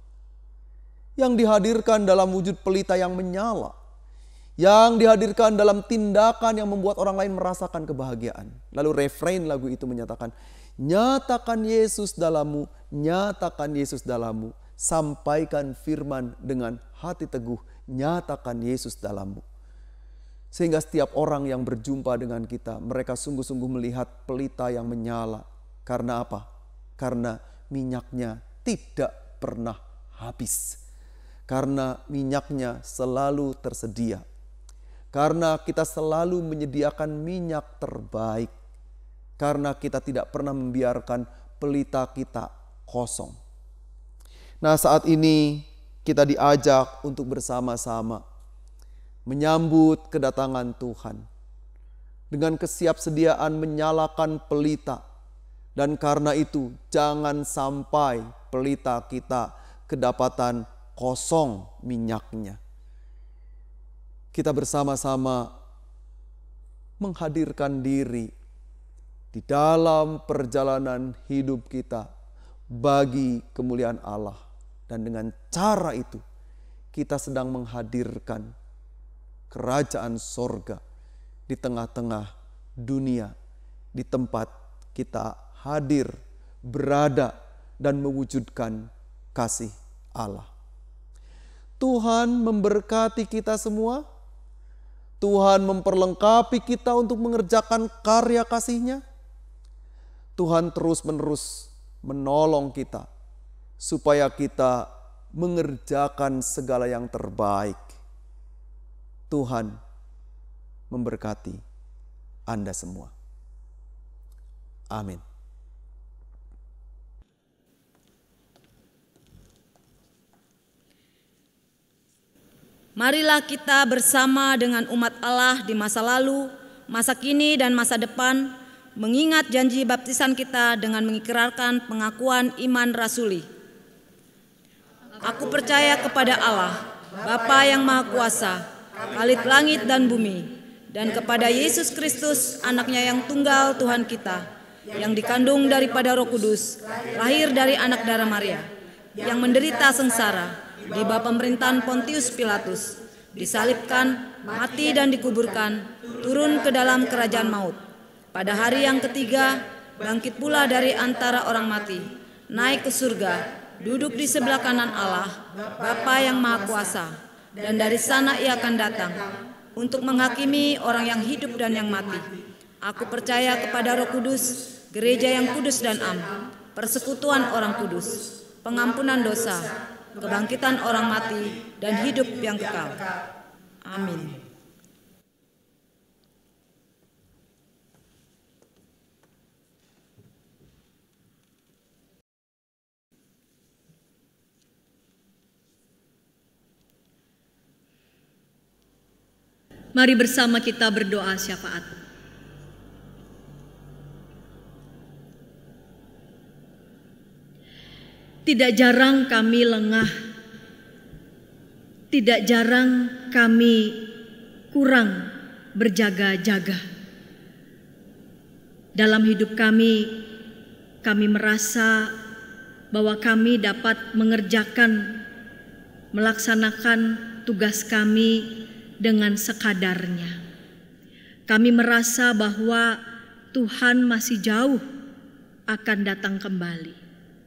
E: yang dihadirkan dalam wujud pelita yang menyala, yang dihadirkan dalam tindakan yang membuat orang lain merasakan kebahagiaan. Lalu refrain lagu itu menyatakan, nyatakan Yesus dalammu, nyatakan Yesus dalammu, sampaikan firman dengan hati teguh, nyatakan Yesus dalammu. Sehingga setiap orang yang berjumpa dengan kita, mereka sungguh-sungguh melihat pelita yang menyala. Karena apa? Karena minyaknya tidak pernah habis. Karena minyaknya selalu tersedia. Karena kita selalu menyediakan minyak terbaik. Karena kita tidak pernah membiarkan pelita kita kosong. Nah, saat ini kita diajak untuk bersama-sama menyambut kedatangan Tuhan dengan kesiapsediaan menyalakan pelita. Dan karena itu jangan sampai pelita kita kedapatan kosong minyaknya. Kita bersama-sama menghadirkan diri di dalam perjalanan hidup kita bagi kemuliaan Allah. Dan dengan cara itu kita sedang menghadirkan kerajaan sorga di tengah-tengah dunia, di tempat kita hadir, berada, dan mewujudkan kasih Allah. Tuhan memberkati kita semua. Tuhan memperlengkapi kita untuk mengerjakan karya kasih-Nya. Tuhan terus-menerus menolong kita supaya kita mengerjakan segala yang terbaik. Tuhan memberkati Anda semua. Amin.
A: Marilah kita bersama dengan umat Allah di masa lalu, masa kini, dan masa depan, mengingat janji baptisan kita dengan mengikrarkan pengakuan iman rasuli. Aku percaya kepada Allah, Bapa yang Maha Kuasa, Khalid langit dan bumi, dan kepada Yesus Kristus, anaknya yang tunggal Tuhan kita, yang dikandung daripada Roh Kudus, lahir dari anak darah Maria, yang menderita sengsara di bawah pemerintahan Pontius Pilatus, disalibkan, mati dan dikuburkan, turun ke dalam kerajaan maut. Pada hari yang ketiga, bangkit pula dari antara orang mati, naik ke surga,
G: duduk di sebelah kanan Allah, Bapa yang Maha Kuasa, dan dari sana Ia akan datang untuk menghakimi orang yang hidup dan yang mati. Aku percaya kepada Roh Kudus, gereja yang kudus dan am, persekutuan orang kudus, pengampunan dosa, kebangkitan orang mati, dan hidup yang kekal. Amin.
D: Mari bersama kita berdoa syafaat. Tidak jarang kami lengah, tidak jarang kami kurang berjaga-jaga. Dalam hidup kami, kami merasa bahwa kami dapat mengerjakan, melaksanakan tugas kami dengan sekadarnya. Kami merasa bahwa Tuhan masih jauh akan datang kembali.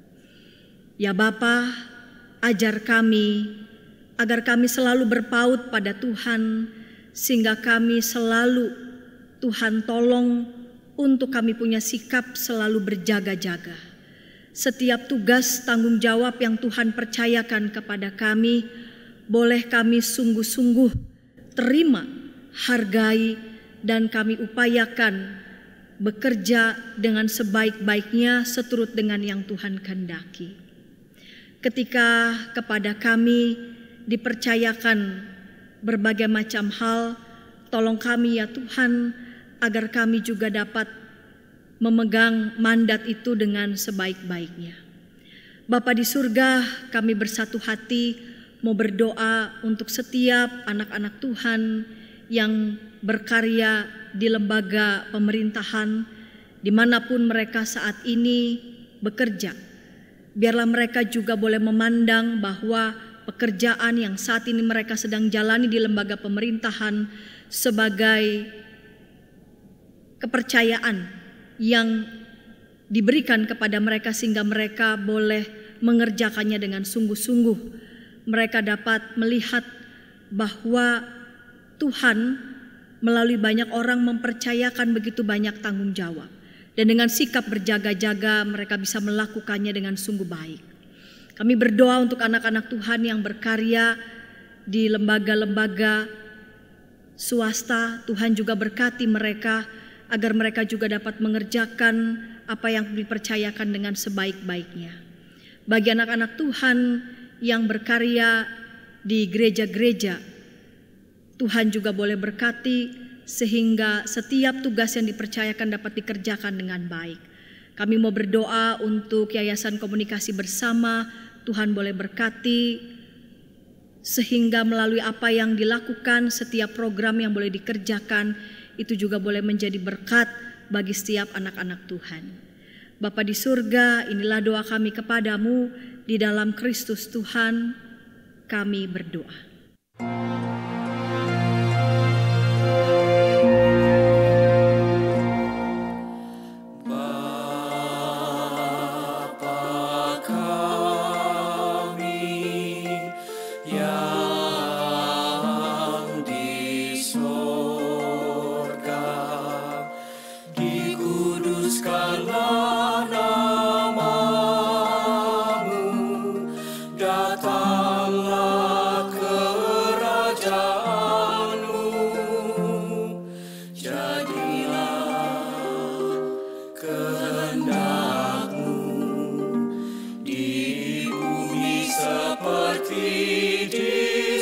D: Ya Bapa, ajar kami agar kami selalu berpaut pada Tuhan, sehingga kami selalu Tuhan tolong untuk kami punya sikap selalu berjaga-jaga. Setiap tugas tanggung jawab yang Tuhan percayakan kepada kami, boleh kami sungguh-sungguh terima, hargai, dan kami upayakan bekerja dengan sebaik-baiknya seturut dengan yang Tuhan kehendaki. Ketika kepada kami dipercayakan berbagai macam hal, tolong kami ya Tuhan, agar kami juga dapat memegang mandat itu dengan sebaik-baiknya. Bapa di surga, kami bersatu hati mau berdoa untuk setiap anak-anak Tuhan yang berkarya di lembaga pemerintahan, dimanapun mereka saat ini bekerja. Biarlah mereka juga boleh memandang bahwa pekerjaan yang saat ini mereka sedang jalani di lembaga pemerintahan sebagai kepercayaan yang diberikan kepada mereka, sehingga mereka boleh mengerjakannya dengan sungguh-sungguh. Mereka dapat melihat bahwa Tuhan melalui banyak orang mempercayakan begitu banyak tanggung jawab. Dan dengan sikap berjaga-jaga mereka bisa melakukannya dengan sungguh baik. Kami berdoa untuk anak-anak Tuhan yang berkarya di lembaga-lembaga swasta. Tuhan juga berkati mereka agar mereka juga dapat mengerjakan apa yang dipercayakan dengan sebaik-baiknya. Bagi anak-anak Tuhan yang berkarya di gereja-gereja, Tuhan juga boleh berkati sehingga setiap tugas yang dipercayakan dapat dikerjakan dengan baik. Kami mau berdoa untuk Yayasan Komunikasi Bersama, Tuhan boleh berkati sehingga melalui apa yang dilakukan, setiap program yang boleh dikerjakan itu juga boleh menjadi berkat bagi setiap anak-anak Tuhan. Bapa di surga, inilah doa kami kepadamu. Di dalam Kristus Tuhan kami berdoa.
B: Bapa kami yang di surga, dikuduskanlah namamu, datanglah kerajaanmu, jadilah kehendakmu di bumi seperti di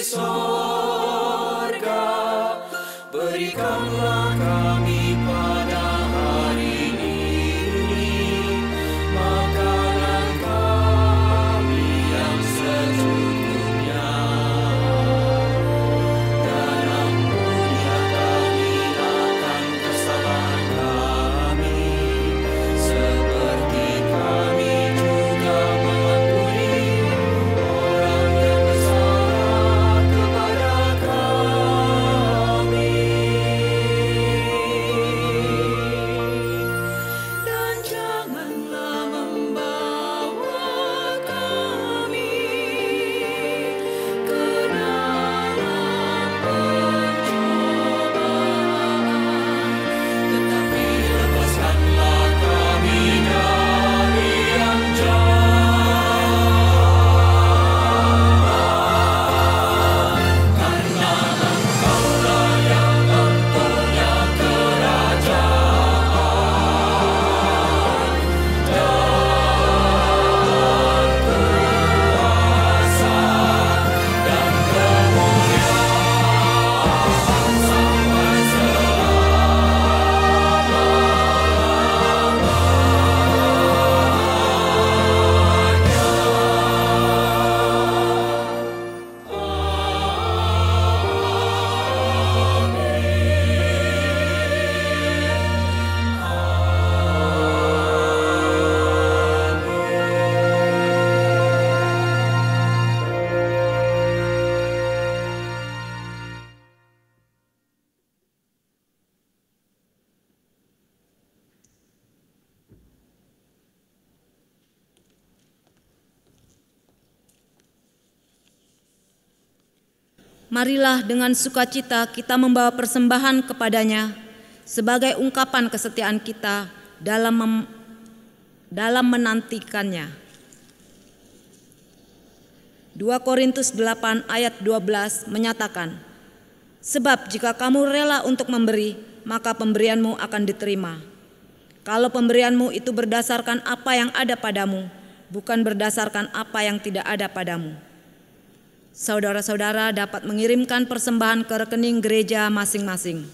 B: sorga. Berikanlah kami pada hari ini makanan kami yang secukupnya, dan ampunilah kami akan kesalahan kami, seperti kami juga mengampuni orang yang bersalah kepada kami.
G: Marilah dengan sukacita kita membawa persembahan kepadanya sebagai ungkapan kesetiaan kita dalam mem- dalam menantikannya. dua Korintus delapan ayat dua belas menyatakan, sebab jika kamu rela untuk memberi, maka pemberianmu akan diterima. Kalau pemberianmu itu berdasarkan apa yang ada padamu, bukan berdasarkan apa yang tidak ada padamu. Saudara-saudara dapat mengirimkan persembahan ke rekening gereja masing-masing.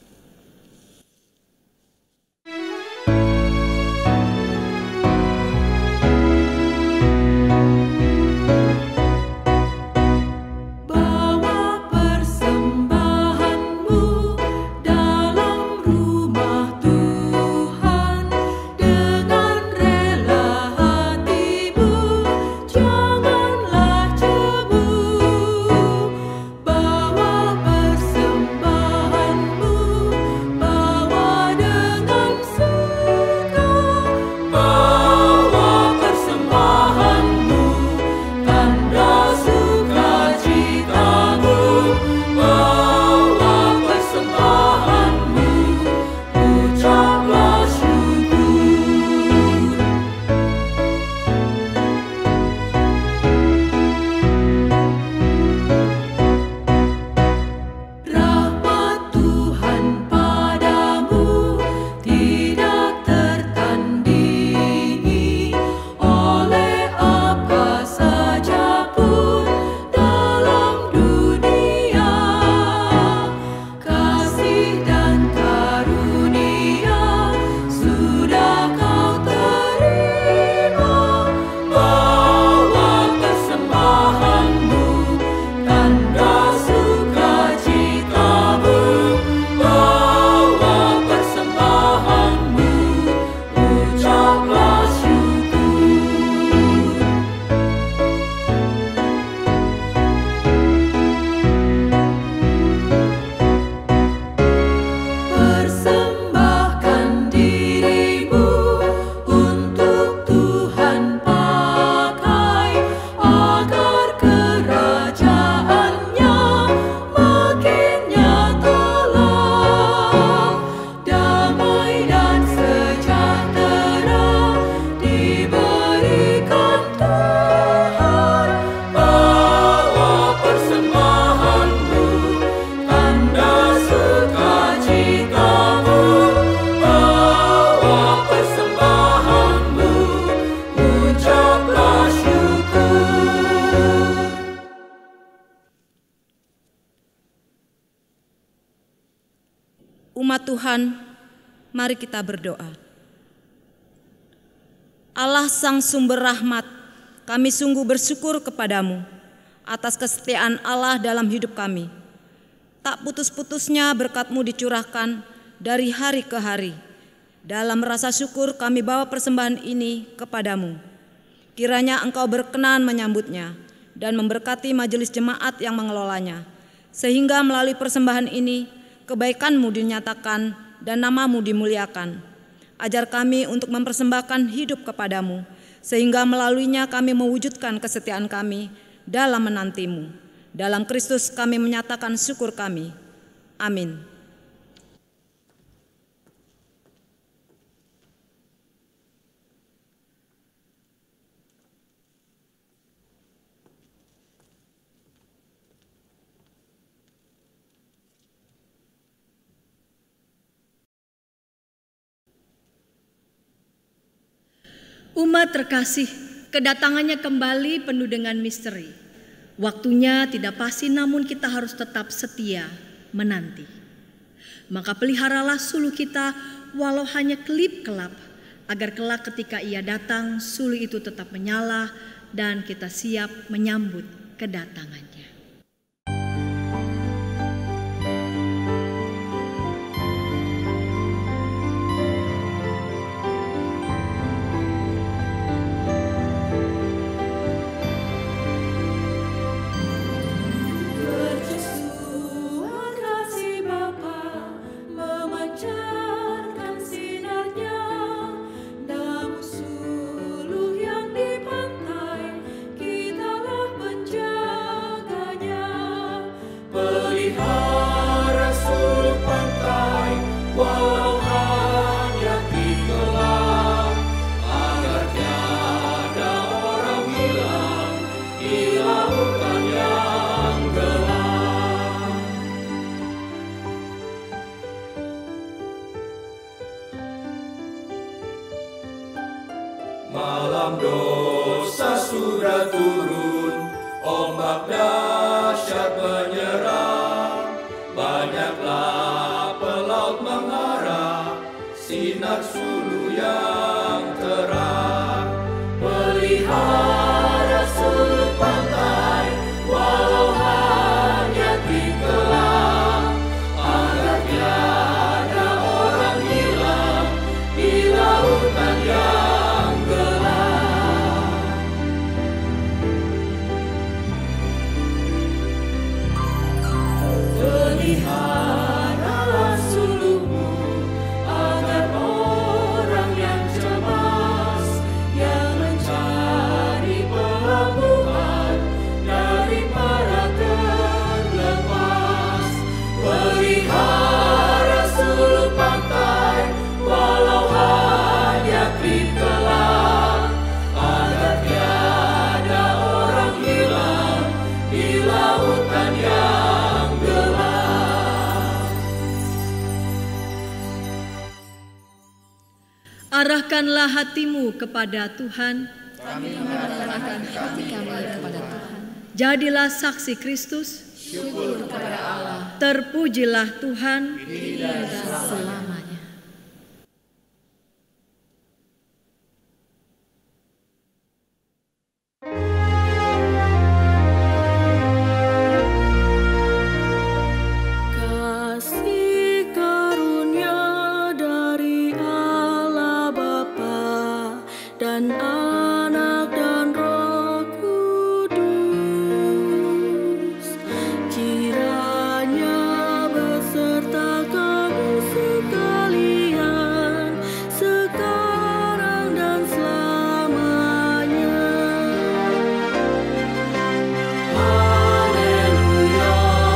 G: Umat Tuhan, mari kita berdoa. Allah Sang Sumber Rahmat, kami sungguh bersyukur kepadamu atas kesetiaan Allah dalam hidup kami. Tak putus-putusnya berkat-Mu dicurahkan dari hari ke hari. Dalam rasa syukur kami bawa persembahan ini kepadamu. Kiranya Engkau berkenan menyambutnya dan memberkati majelis jemaat yang mengelolanya, sehingga melalui persembahan ini kebaikan-Mu dinyatakan dan nama-Mu dimuliakan. Ajar kami untuk mempersembahkan hidup kepadamu, sehingga melaluinya kami mewujudkan kesetiaan kami dalam menanti-Mu. Dalam Kristus kami menyatakan syukur kami. Amin.
D: Umat terkasih, kedatangannya kembali penuh dengan misteri. Waktunya tidak pasti, namun kita harus tetap setia menanti. Maka peliharalah suluh kita walau hanya kelip-kelap, agar kelak ketika Ia datang, suluh itu tetap menyala dan kita siap menyambut kedatangannya.
F: Suluh yang di pantai, kitalah penjaga.
B: Malam dosa sudah turun, ombak dahsyat menyerang. Banyaklah pelaut mengharap sinar sulu yang terang. Pelihara seluruh pantai, walau hanya tenggelam, agar tiada orang hilang di lautan yang gelap. Peliharalah suluhmu, agar orang yang cemas, yang mencari pelabuhan dari para terlepas. Pelihara seluruh pantai, walau hanya krip gelap, agar tiada orang hilang di lautan yang gelap.
D: Arahkanlah hatimu kepada Tuhan.
C: Kami mengarahkan hati kami kepada Tuhan.
D: Jadilah saksi Kristus.
C: Syukur kepada Allah
D: Terpujilah Tuhan.
C: dan selamanya.
F: Kasih karunia dari Allah Bapa dan Anak dan Roh Kudus, kiranya beserta kamu sekalian, sekarang dan selamanya. Haleluya.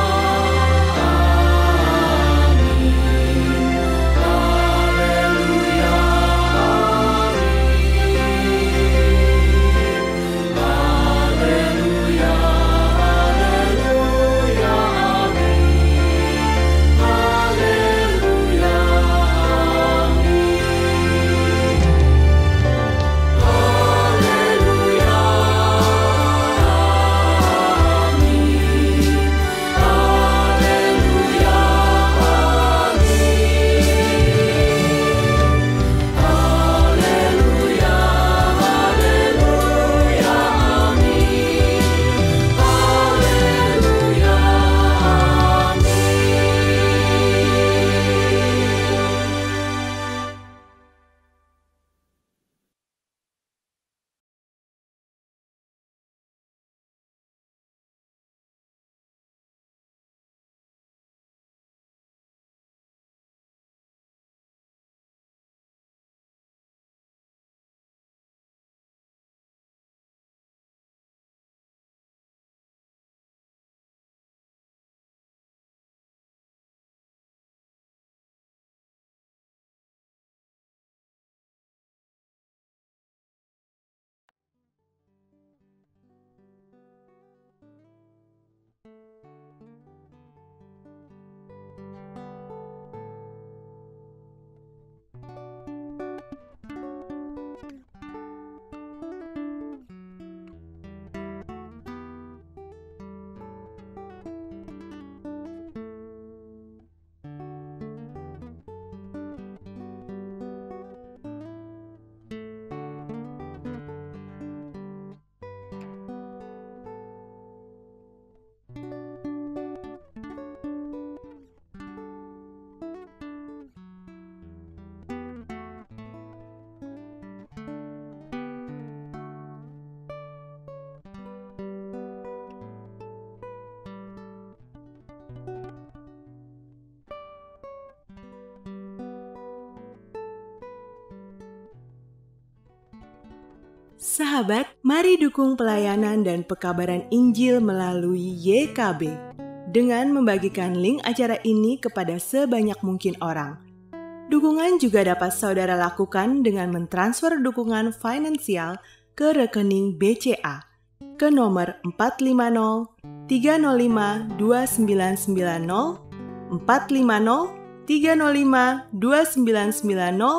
H: Sahabat, mari dukung pelayanan dan pekabaran Injil melalui Y K B dengan membagikan link acara ini kepada sebanyak mungkin orang. Dukungan juga dapat saudara lakukan dengan mentransfer dukungan finansial ke rekening B C A ke nomor empat lima nol tiga nol lima dua sembilan sembilan nol empat lima nol tiga nol lima dua sembilan sembilan nol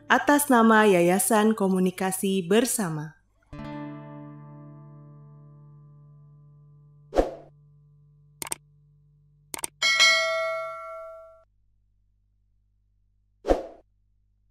H: atas nama Yayasan Komunikasi Bersama.